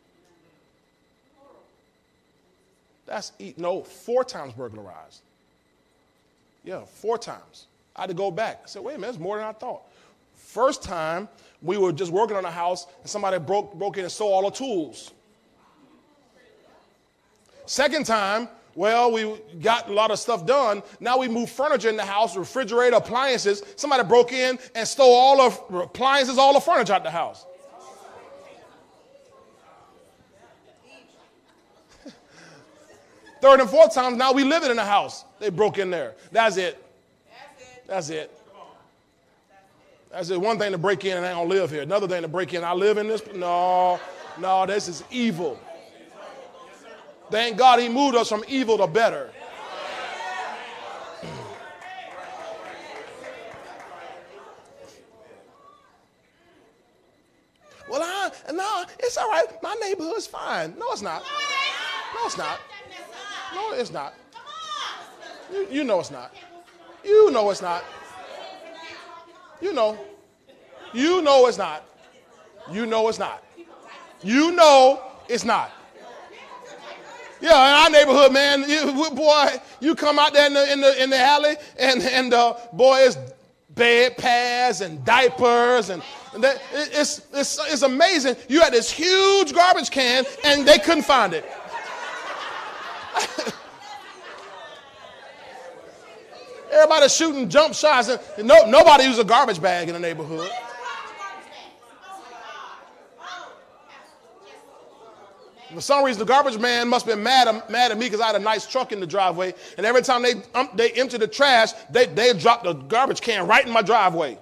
4 times burglarized. Yeah, 4 times. I had to go back. I said, wait a minute, that's more than I thought. First time, we were just working on a house, and somebody broke in and stole all the tools. Second time, well, we got a lot of stuff done. Now we moved furniture in the house, refrigerator, appliances. Somebody broke in and stole all the appliances, all the furniture out the house. Third and fourth times, now we living in the house. They broke in there. That's it. That's it. That's it. One thing to break in and I don't live here. Another thing to break in, I live in this. No, this is evil. Thank God he moved us from evil to better. Well, no, it's all right. My neighborhood's fine. No, it's not. No, it's not. No, it's not. You know it's not. You know it's not. You know. You know it's not. You know it's not. You know it's not. Yeah, in our neighborhood, man, you come out there in the alley, and boy, it's bed pads and diapers, and it's amazing. You had this huge garbage can, and they couldn't find it. Everybody's shooting jump shots, and nobody uses a garbage bag in the neighborhood. For some reason, the garbage man must have been mad at me because I had a nice truck in the driveway. And every time they empty the trash, they drop the garbage can right in my driveway.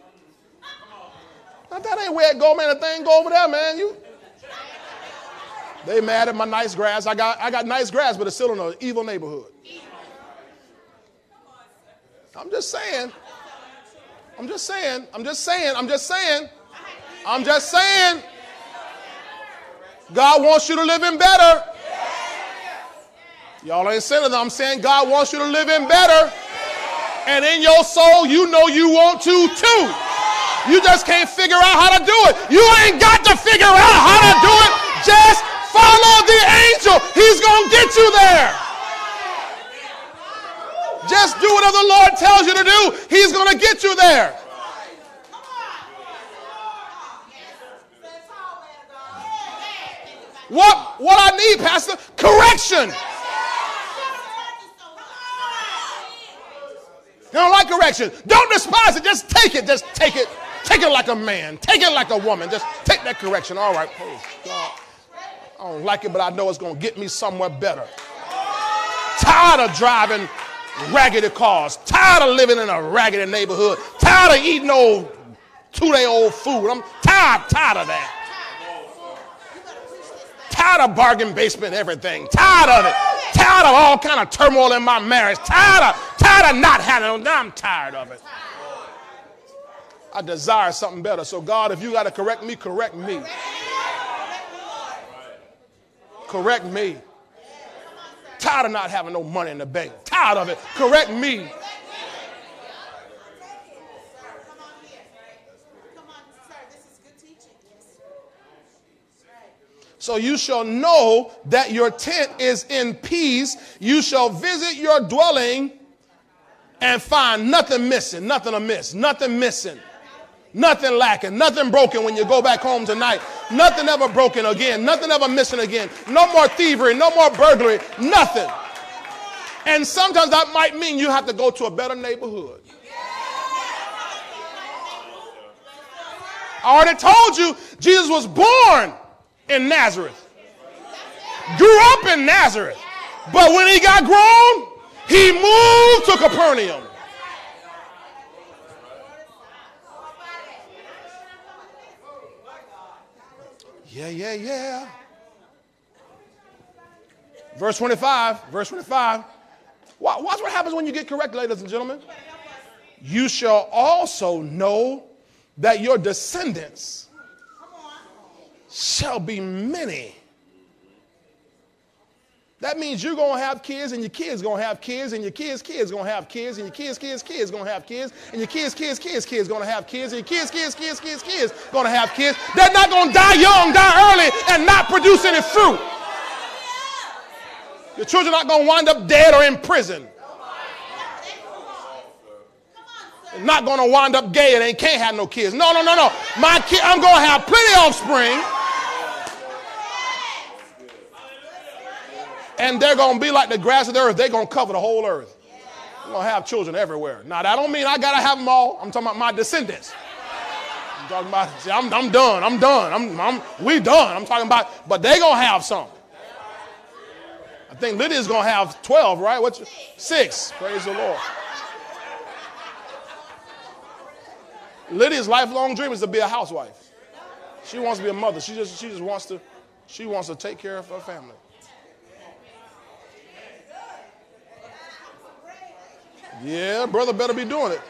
Now, that ain't where it go, man. The thing go over there, man. They mad at my nice grass. I got nice grass, but it's still in an evil neighborhood. I'm just saying. God wants you to live in better. Y'all ain't saying it. I'm saying God wants you to live in better. And in your soul, you know you want to too. You just can't figure out how to do it. You ain't got to figure out how to do it. Just follow the angel. He's going to get you there. Just do whatever the Lord tells you to do. He's going to get you there. What I need, Pastor? Correction. You don't like correction. Don't despise it. Just take it. Just take it. Take it like a man. Take it like a woman. Just take that correction. All right. Praise God. I don't like it, but I know it's going to get me somewhere better. Tired of driving raggedy cars. Tired of living in a raggedy neighborhood. Tired of eating old 2-day-old food. I'm tired of that. Tired of bargain basement everything. Tired of it. Tired of all kind of turmoil in my marriage. Tired of not having it. I'm tired of it. I desire something better. So God, if you got to correct me, correct me. Correct me. Tired of not having no money in the bank. Tired of it. Correct me. So you shall know that your tent is in peace. You shall visit your dwelling and find nothing missing, nothing amiss, nothing missing, nothing lacking, nothing broken when you go back home tonight. Nothing ever broken again, nothing ever missing again. No more thievery, no more burglary, nothing. And sometimes that might mean you have to go to a better neighborhood. I already told you Jesus was born in Nazareth, grew up in Nazareth, but when he got grown, he moved to Capernaum. Yeah. Verse 25. Watch what happens when you get corrected, ladies and gentlemen. You shall also know that your descendants shall be many. That means you're going to have kids, and your kids going to have kids, and your kids' kids going to have kids, and your kids' kids going to have kids, and your kids' kids going to have kids, and your kids' kids going to have kids. They're not going to die young, die early, and not produce any fruit. Your children are not going to wind up dead or in prison. They're not going to wind up gay and they can't have no kids. No. My kid, I'm going to have plenty of offspring. And they're going to be like the grass of the earth. They're going to cover the whole earth. We're going to have children everywhere. Now, that don't mean I got to have them all. I'm talking about my descendants. I'm talking about, see, I'm done. We done. I'm talking about, but they're going to have some. I think Lydia's going to have 12, right? 6. Praise the Lord. Lydia's lifelong dream is to be a housewife. She wants to be a mother. She just wants to take care of her family. Yeah, brother better be doing it.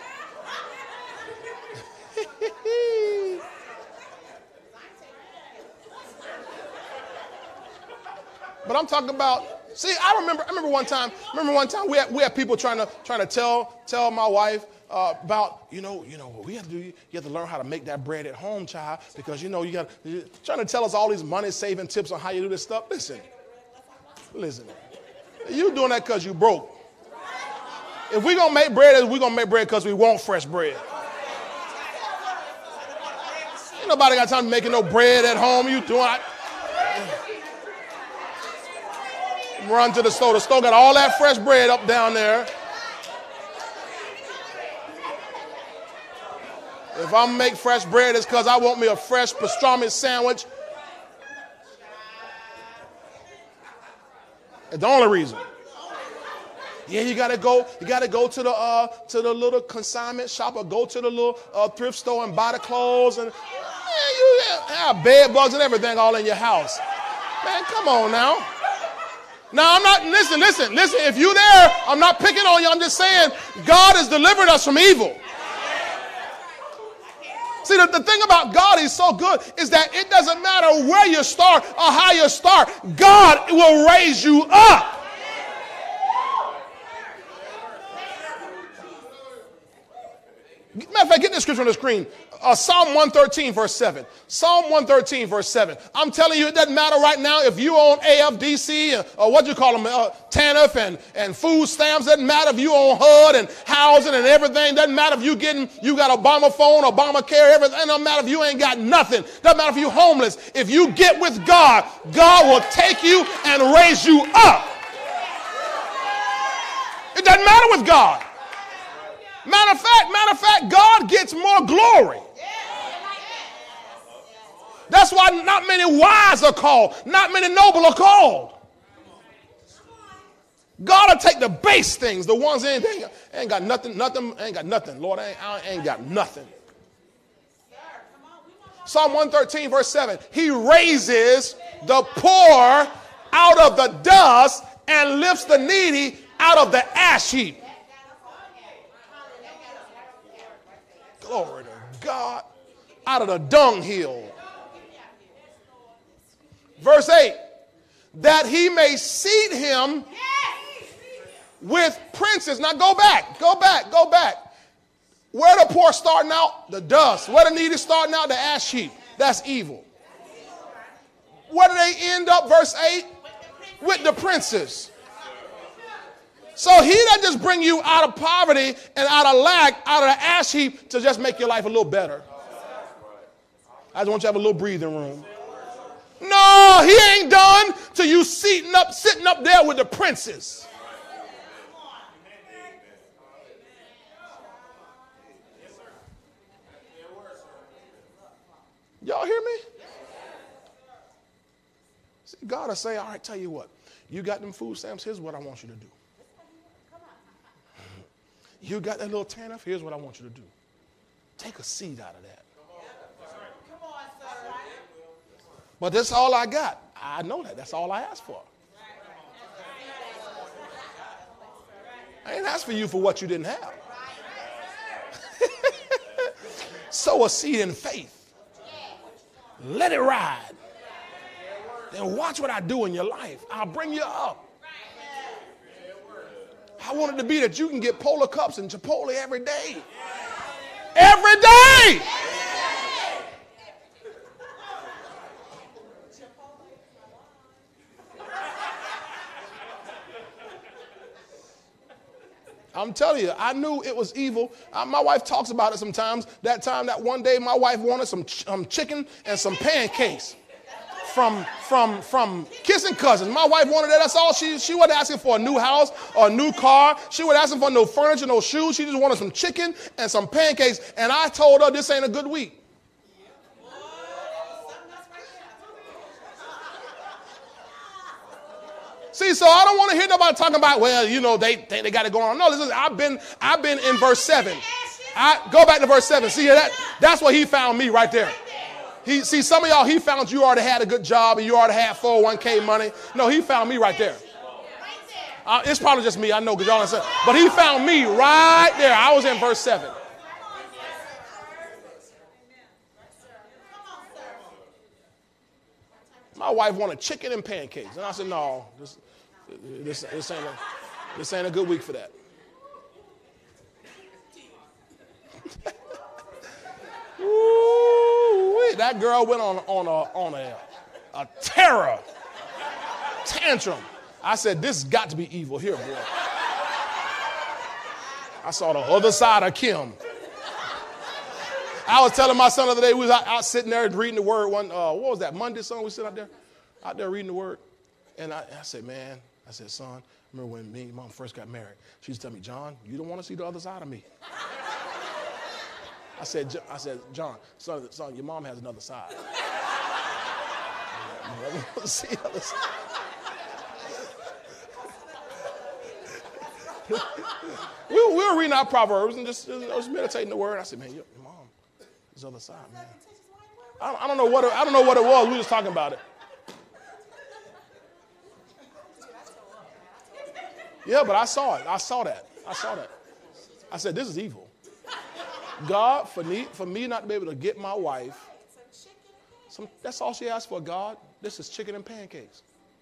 But I'm talking about, see, I remember one time we had people trying to tell my wife about, what we have to do, you have to learn how to make that bread at home, child, because you got trying to tell us all these money saving tips on how you do this stuff. Listen. You doing that because you broke. If we're going to make bread, we're going to make bread because we want fresh bread. Ain't nobody got time to making no bread at home. You doing it. Run to the store. The store got all that fresh bread up down there. If I make fresh bread, it's because I want me a fresh pastrami sandwich. It's the only reason. Yeah, you gotta go to the little consignment shop or go to the little thrift store and buy the clothes, and you have bed bugs and everything all in your house. Man, come on now. Now I'm not listen. If you there, I'm not picking on you. I'm just saying God has delivered us from evil. See, the thing about God, he's so good, is that it doesn't matter where you start or how you start. God will raise you up. Matter of fact, get this scripture on the screen. Psalm 113, verse 7. Psalm 113, verse 7. I'm telling you, it doesn't matter right now if you own AFDC or what you call them, TANF and food stamps. Doesn't matter if you own HUD and housing and everything. Doesn't matter if you got Obama phone, Obamacare, everything. Doesn't matter if you ain't got nothing. Doesn't matter if you're homeless. If you get with God, God will take you and raise you up. It doesn't matter with God. Matter of fact, God gets more glory. That's why not many wise are called. Not many noble are called. God will take the base things, the ones that ain't got nothing. Lord, I ain't got nothing. Psalm 113, verse 7. He raises the poor out of the dust and lifts the needy out of the ash heap. Glory to God. Out of the dunghill. Verse 8. That he may seat him with princes. Now go back. Where the poor starting out? The dust. Where the needy starting out? The ash heap. That's evil. Where do they end up? Verse 8. With the princes. So he doesn't just bring you out of poverty and out of lack, out of the ash heap to just make your life a little better. I just want you to have a little breathing room. No, he ain't done till you sitting up there with the princes. Y'all hear me? See, God will say, all right, tell you what. You got them food stamps. Here's what I want you to do. You got that little TANF? Here's what I want you to do. Take a seed out of that. But that's all I got. I know that. That's all I asked for. I ain't asked for you for what you didn't have. Sow a seed in faith. Let it ride. Then watch what I do in your life. I'll bring you up. I want it to be that you can get Polar Cups and Chipotle every day. Every day. I'm telling you, I knew it was evil. My wife talks about it sometimes. That one day, my wife wanted some chicken and some pancakes from Kissing Cousins. My wife wanted that. That's all. She wasn't asking for a new house or a new car. She wasn't asking for no furniture, no shoes. She just wanted some chicken and some pancakes. And I told her this ain't a good week. See, so I don't want to hear nobody talking about, well, you know, they think they got it going on. No, listen, I've been in verse 7. Go back to verse 7. See, that's where he found me right there. See, some of y'all, he found you already had a good job and you already had 401k money. No, he found me right there. It's probably just me, I know, because y'all understand. But he found me right there. I was in verse 7. My wife wanted chicken and pancakes. And I said, no, this ain't a good week for that. Ooh, that girl went on a terror tantrum. I said, this has got to be evil here, boy. I saw the other side of Kim. I was telling my son the other day, we was out sitting there reading the word what was that, Monday song we sit out there reading the word. And I said, man, son, I remember when me and Mom first got married. She used to tell me, John, you don't want to see the other side of me. I said, John, son, your mom has another side. I want to see the other side. we were reading our Proverbs and just meditating the word. I said, man, your mom, this other side, man. I don't know what it was. We were just talking about it. Yeah, but I saw it. I saw that. I said, this is evil. God, for me not to be able to get my wife, that's all she asked for, God. This is chicken and pancakes.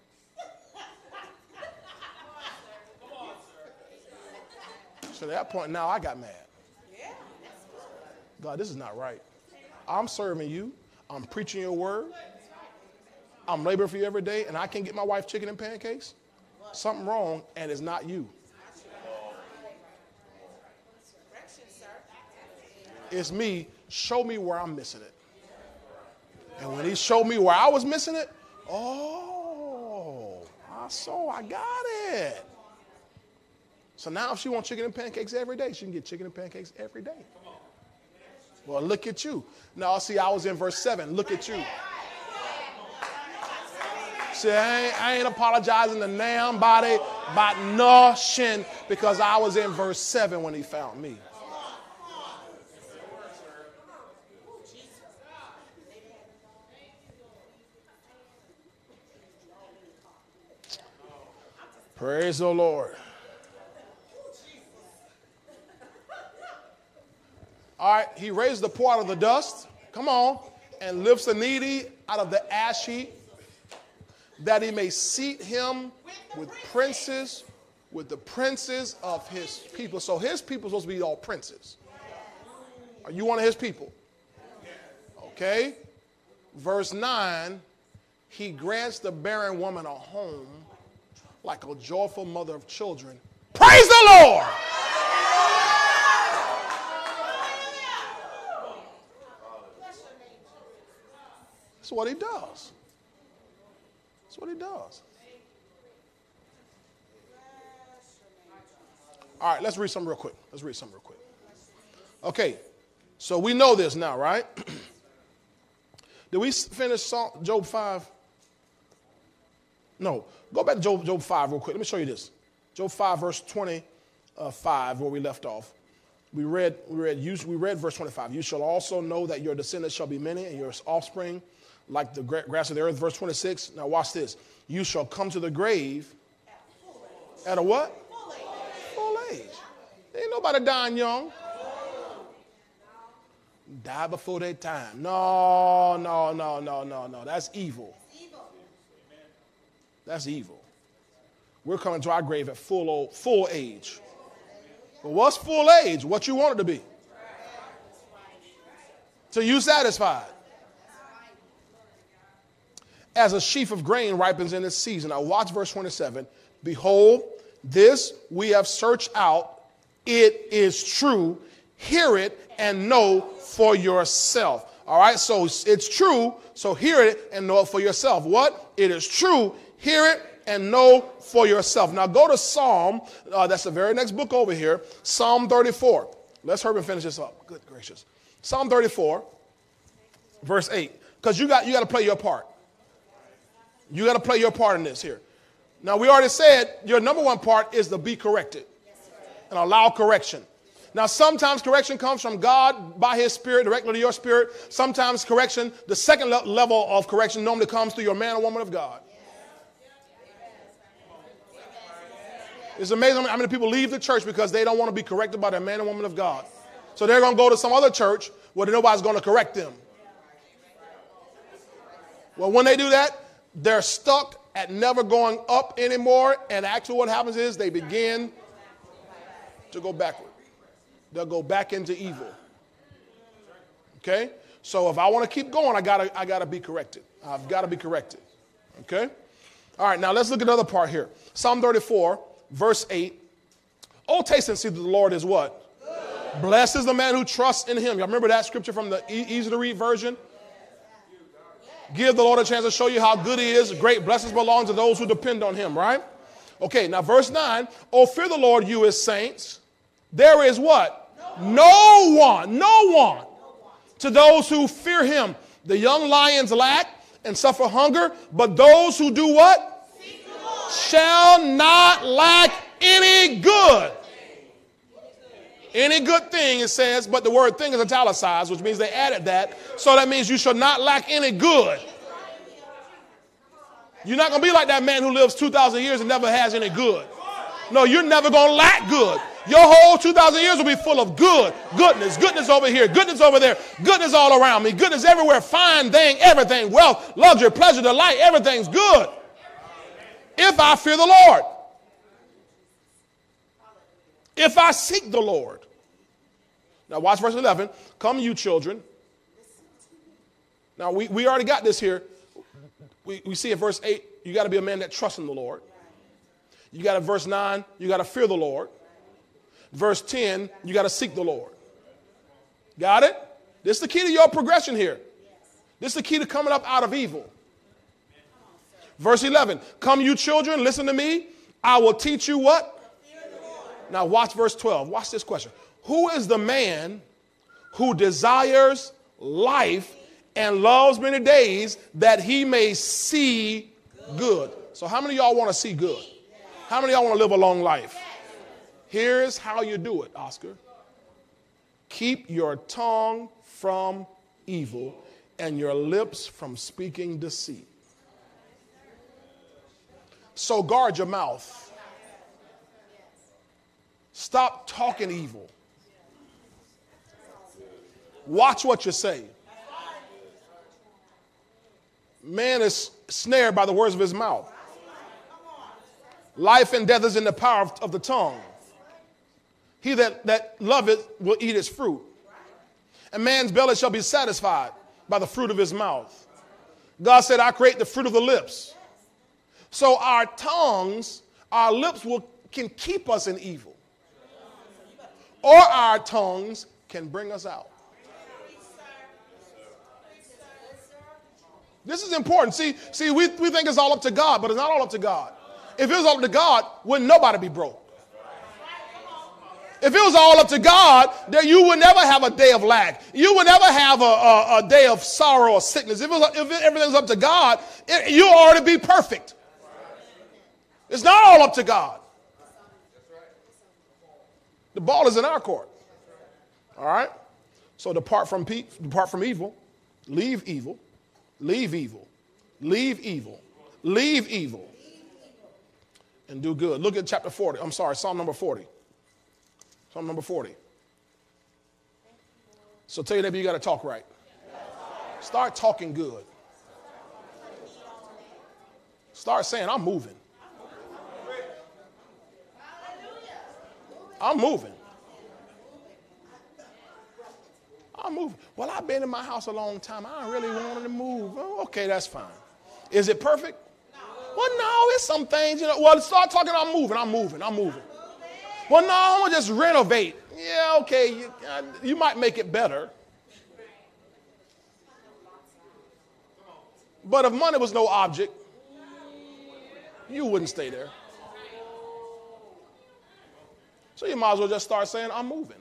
So at that point, now I got mad. God, this is not right. I'm serving you. I'm preaching your word. I'm laboring for you every day, and I can't get my wife chicken and pancakes? Something wrong, and it's not you. It's me. Show me where I'm missing it. And when he showed me where I was missing it, I got it. So now if she wants chicken and pancakes every day, she can get chicken and pancakes every day. Well, look at you. Now, see, I was in verse 7. Look at you. See, I ain't apologizing to damn body about nothing because I was in verse 7 when he found me. Praise the Lord. All right, he raised the poor out of the dust. Come on. And lifts the needy out of the ash heap, that he may seat him with princes, with the princes of his people. So his people are supposed to be all princes. Are you one of his people? Okay. Verse 9, he grants the barren woman a home like a joyful mother of children. Praise the Lord. That's what he does. That's what he does. All right, let's read something real quick. Okay, so we know this now, right? Did we finish Job 5? No. Go back to Job 5 real quick. Let me show you this. Job 5, verse 25, where we left off. We read verse 25. You shall also know that your descendants shall be many, and your offspring like the grass of the earth. Verse 26. Now watch this. You shall come to the grave at a what? Full age. Ain't nobody dying young. Die before their time. No. That's evil. That's evil. We're coming to our grave at full age. But what's full age? What you want it to be. Till you satisfied. As a sheaf of grain ripens in its season. Now watch verse 27. Behold, this we have searched out. It is true. Hear it and know for yourself. All right, so it's true. So hear it and know it for yourself. What? It is true. Hear it and know for yourself. Now go to Psalm. That's the very next book over here. Psalm 34. Let's hurry and finish this up. Good gracious. Psalm 34, verse 8. Because you got to play your part. You got to play your part in this here. Now, we already said your number one part is to be corrected and allow correction. Now, sometimes correction comes from God by his spirit, directly to your spirit. Sometimes correction, the second level of correction normally comes through your man or woman of God. It's amazing how many people leave the church because they don't want to be corrected by their man and woman of God. So they're going to go to some other church where nobody's going to correct them. Well, when they do that, they're stuck at never going up anymore. And actually what happens is they begin to go backward. They'll go back into evil. Okay? So if I want to keep going, I gotta be corrected. I've got to be corrected. Okay? All right, now let's look at another part here. Psalm 34, verse 8. Oh, taste and see that the Lord is what? Good. Blessed is the man who trusts in him. Y'all remember that scripture from the easy to read version? Give the Lord a chance to show you how good he is. Great blessings belong to those who depend on him, right? Okay, now verse 9. Oh, fear the Lord, you his saints. There is what? No one. To those who fear him. The young lions lack and suffer hunger, but those who do what? Shall not lack any good. Any good thing, it says, but the word thing is italicized, which means they added that. So that means you shall not lack any good. You're not going to be like that man who lives 2,000 years and never has any good. No, you're never going to lack good. Your whole 2,000 years will be full of goodness over here, goodness over there, goodness all around me, goodness everywhere, fine thing, everything, wealth, luxury, pleasure, delight, everything's good. If I fear the Lord. If I seek the Lord. Now watch verse 11. Come you children. Now we already got this here. We see at verse 8, you got to be a man that trusts in the Lord. You got at verse 9, you got to fear the Lord. Verse 10, you got to seek the Lord. Got it? This is the key to your progression here. This is the key to coming up out of evil. Verse 11, come you children, listen to me. I will teach you what? Now watch verse 12. Watch this question. Who is the man who desires life and loves many days that he may see good? So how many of y'all want to see good? How many of y'all want to live a long life? Here's how you do it, Oscar. Keep your tongue from evil and your lips from speaking deceit. So guard your mouth. Stop talking evil. Watch what you say. Man is snared by the words of his mouth. Life and death is in the power of the tongue. He that loveth will eat its fruit. And man's belly shall be satisfied by the fruit of his mouth. God said, I create the fruit of the lips. So our tongues, our lips can keep us in evil. Or our tongues can bring us out. This is important. See, we think it's all up to God, but it's not all up to God. If it was all up to God, wouldn't nobody be broke? If it was all up to God, then you would never have a day of lack. You would never have a day of sorrow or sickness. If everything's up to God, you'll already be perfect. It's not all up to God. The ball is in our court. All right? So depart from evil, leave evil, leave evil, leave evil, leave evil, and do good. Look at chapter 40. I'm sorry, Psalm number 40. Psalm number 40. So tell your neighbor you got to talk right. Start talking good. Start saying, I'm moving. I'm moving. I'm moving. Well, I've been in my house a long time. I really wanted to move. Oh, okay, that's fine. Is it perfect? Well, no, it's some things, Well, start talking, I'm moving. Well, no, I'm going to just renovate. Yeah, okay, you might make it better. But if money was no object, you wouldn't stay there. So you might as well just start saying, I'm moving.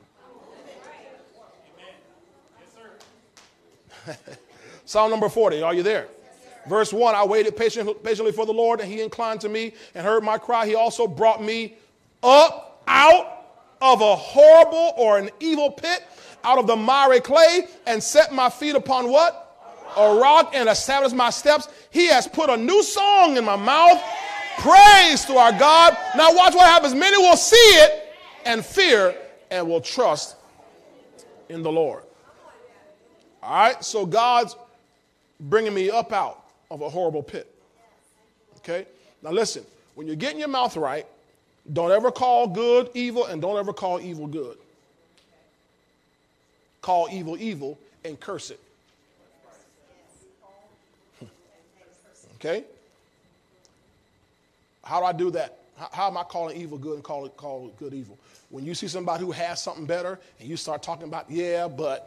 Psalm number 40, are you there? Verse 1, I waited patiently for the Lord, and he inclined to me and heard my cry. He also brought me up out of a horrible or an evil pit, out of the miry clay, and set my feet upon what? A rock, and established my steps. He has put a new song in my mouth. Praise to our God. Now watch what happens. Many will see it and fear and will trust in the Lord. All right, so God's bringing me up out of a horrible pit. Okay? Now listen, when you're getting your mouth right, don't ever call good evil and don't ever call evil good. Call evil evil and curse it. Okay? How do I do that? How am I calling evil good and call good evil? When you see somebody who has something better and you start talking about, yeah, but.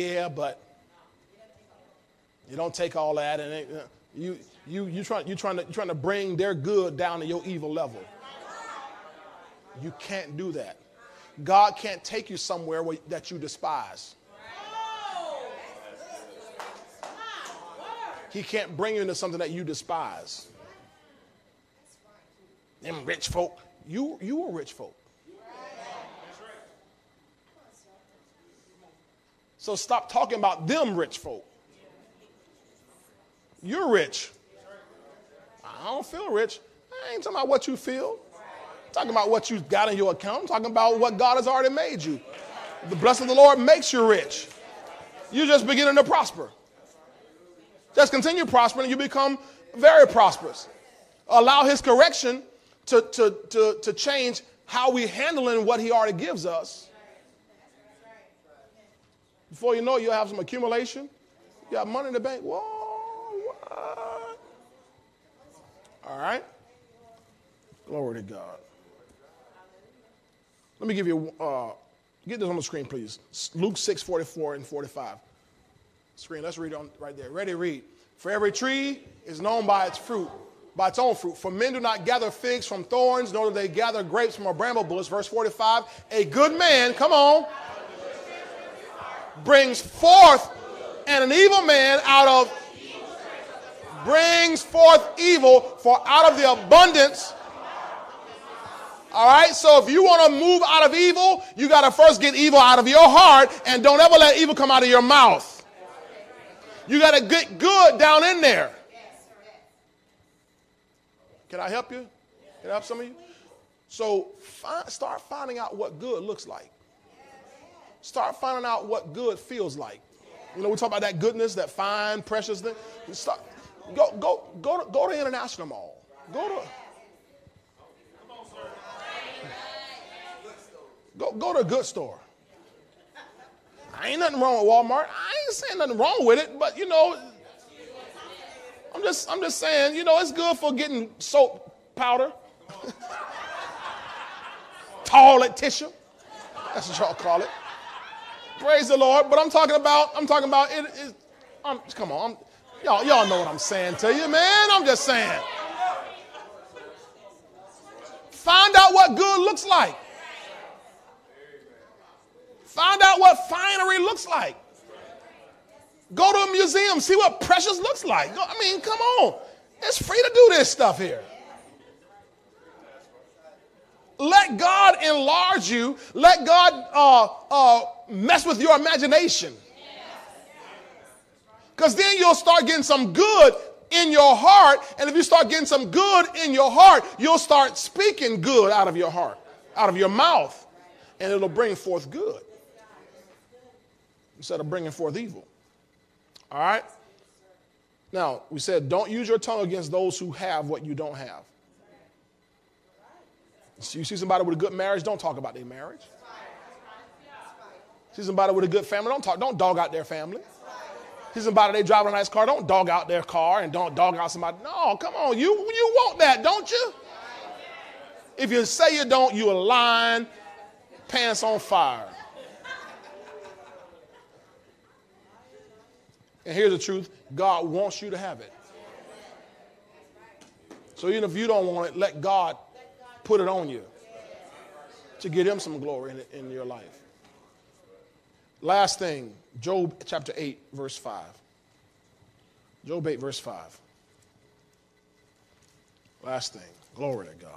You don't take all that, and you're trying to bring their good down to your evil level. You can't do that. God can't take you somewhere that you despise. He can't bring you into something that you despise. Them rich folk, you were rich folk. So stop talking about them rich folk. You're rich. I don't feel rich. I ain't talking about what you feel. I'm talking about what you got in your account. I'm talking about what God has already made you. The blessing of the Lord makes you rich. You're just beginning to prosper. Just continue prospering and you become very prosperous. Allow his correction to change how we're handling what he already gives us. Before you know it, you'll have some accumulation. You have money in the bank. Whoa, what? All right. Glory to God. Let me give you, get this on the screen, please. Luke 6:44 and 45. Screen, let's read it on right there. Ready, read. For every tree is known by its fruit, by its own fruit. For men do not gather figs from thorns, nor do they gather grapes from a bramble bush. Verse 45, a good man, come on, brings forth, and an evil man brings forth evil, for out of the abundance. All right, so if you want to move out of evil, you got to first get evil out of your heart, and don't ever let evil come out of your mouth. You got to get good down in there. Can I help you? Can I help some of you? So start finding out what good looks like. Start finding out what good feels like. We talk about that goodness, that fine, precious thing. Go to International Mall. Go to a good store. Ain't nothing wrong with Walmart. I ain't saying nothing wrong with it, but I'm just saying, it's good for getting soap powder, toilet tissue. That's what y'all call it. Praise the Lord. But I'm talking about it. Come on, y'all know what I'm saying to you, man. I'm just saying. Find out what good looks like. Find out what finery looks like. Go to a museum, see what precious looks like. Come on. It's free to do this stuff here. Let God enlarge you. Let God mess with your imagination. Because then you'll start getting some good in your heart. And if you start getting some good in your heart, you'll start speaking good out of your heart, out of your mouth. And it'll bring forth good instead of bringing forth evil. All right? Now, we said don't use your tongue against those who have what you don't have. You see somebody with a good marriage, don't talk about their marriage. See somebody with a good family, don't dog out their family. See somebody, they drive a nice car, don't dog out their car and don't dog out somebody. No, come on, you want that, don't you? If you say you don't, you are lying, pants on fire. And here's the truth, God wants you to have it. So even if you don't want it, let God put it on you to give him some glory in your life. Last thing, Job chapter 8, verse 5. Job 8, verse 5. Last thing, glory to God.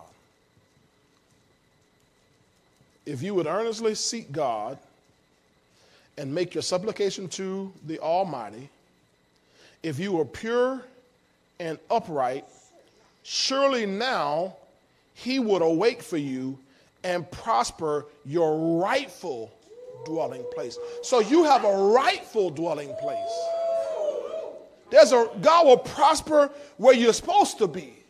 If you would earnestly seek God and make your supplication to the Almighty, if you are pure and upright, surely now he would awake for you and prosper your rightful dwelling place. So you have a rightful dwelling place. God will prosper where you're supposed to be.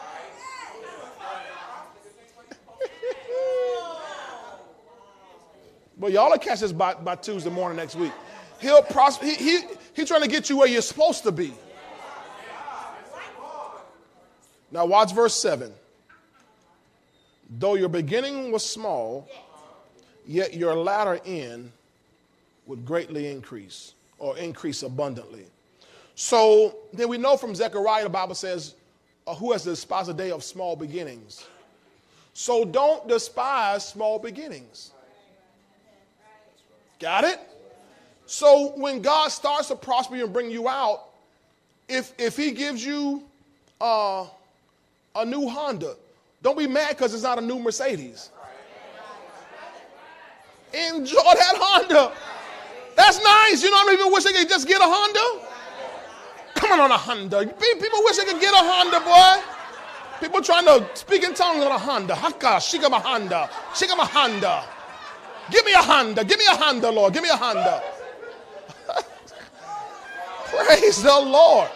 But y'all will catch this by Tuesday morning next week. He'll prosper. He's trying to get you where you're supposed to be. Now watch verse 7. Though your beginning was small, yet your latter end would greatly increase, or increase abundantly. So then we know from Zechariah, the Bible says, who has despised the day of small beginnings? So don't despise small beginnings. Got it? So when God starts to prosper you and bring you out, if he gives you a new Honda, don't be mad because it's not a new Mercedes. Enjoy that Honda. That's nice. You know, I don't even wish they could just get a Honda. Come on a Honda. People wish they could get a Honda, boy. People trying to speak in tongues on a Honda. Haka, shikama Honda. Shikama Honda. Give me a Honda. Give me a Honda, Lord. Give me a Honda. Praise the Lord.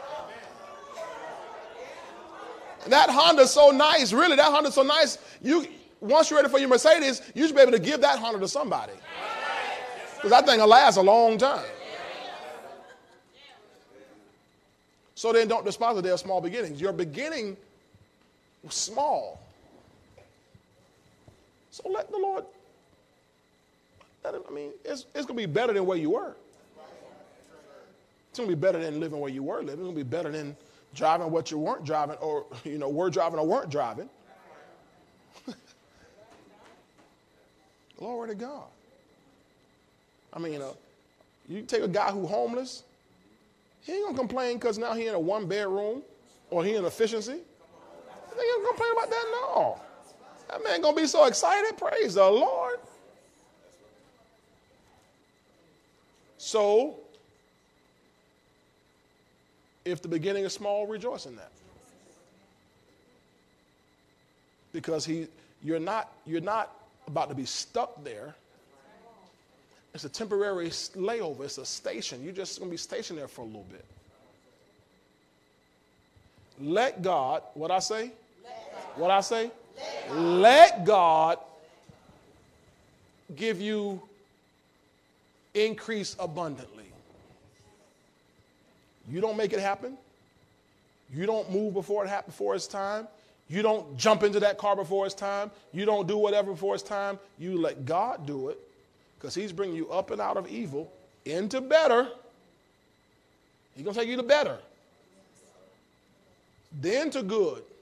That Honda's so nice. Really, that Honda's so nice. Once you're ready for your Mercedes, you should be able to give that Honda to somebody. Because that thing will last a long time. So then don't despise the day of small beginnings. Your beginning was small. So let the Lord, it's going to be better than where you were. It's going to be better than living where you were living. It's going to be better than driving what you weren't driving, or, were driving or weren't driving. Glory to God. You take a guy who's homeless, he ain't going to complain because now he in a one-bedroom or he in efficiency. He ain't going to complain about that, no. That man going to be so excited. Praise the Lord. So, if the beginning is small, rejoice in that. Because you're not about to be stuck there. It's a temporary layover. It's a station. You're just going to be stationed there for a little bit. Let God, what I say? What I say? Let God give you increase abundantly. You don't make it happen. You don't move before it's time. You don't jump into that car before it's time. You don't do whatever before it's time. You let God do it, because he's bringing you up and out of evil into better. He's going to take you to better. Then to good.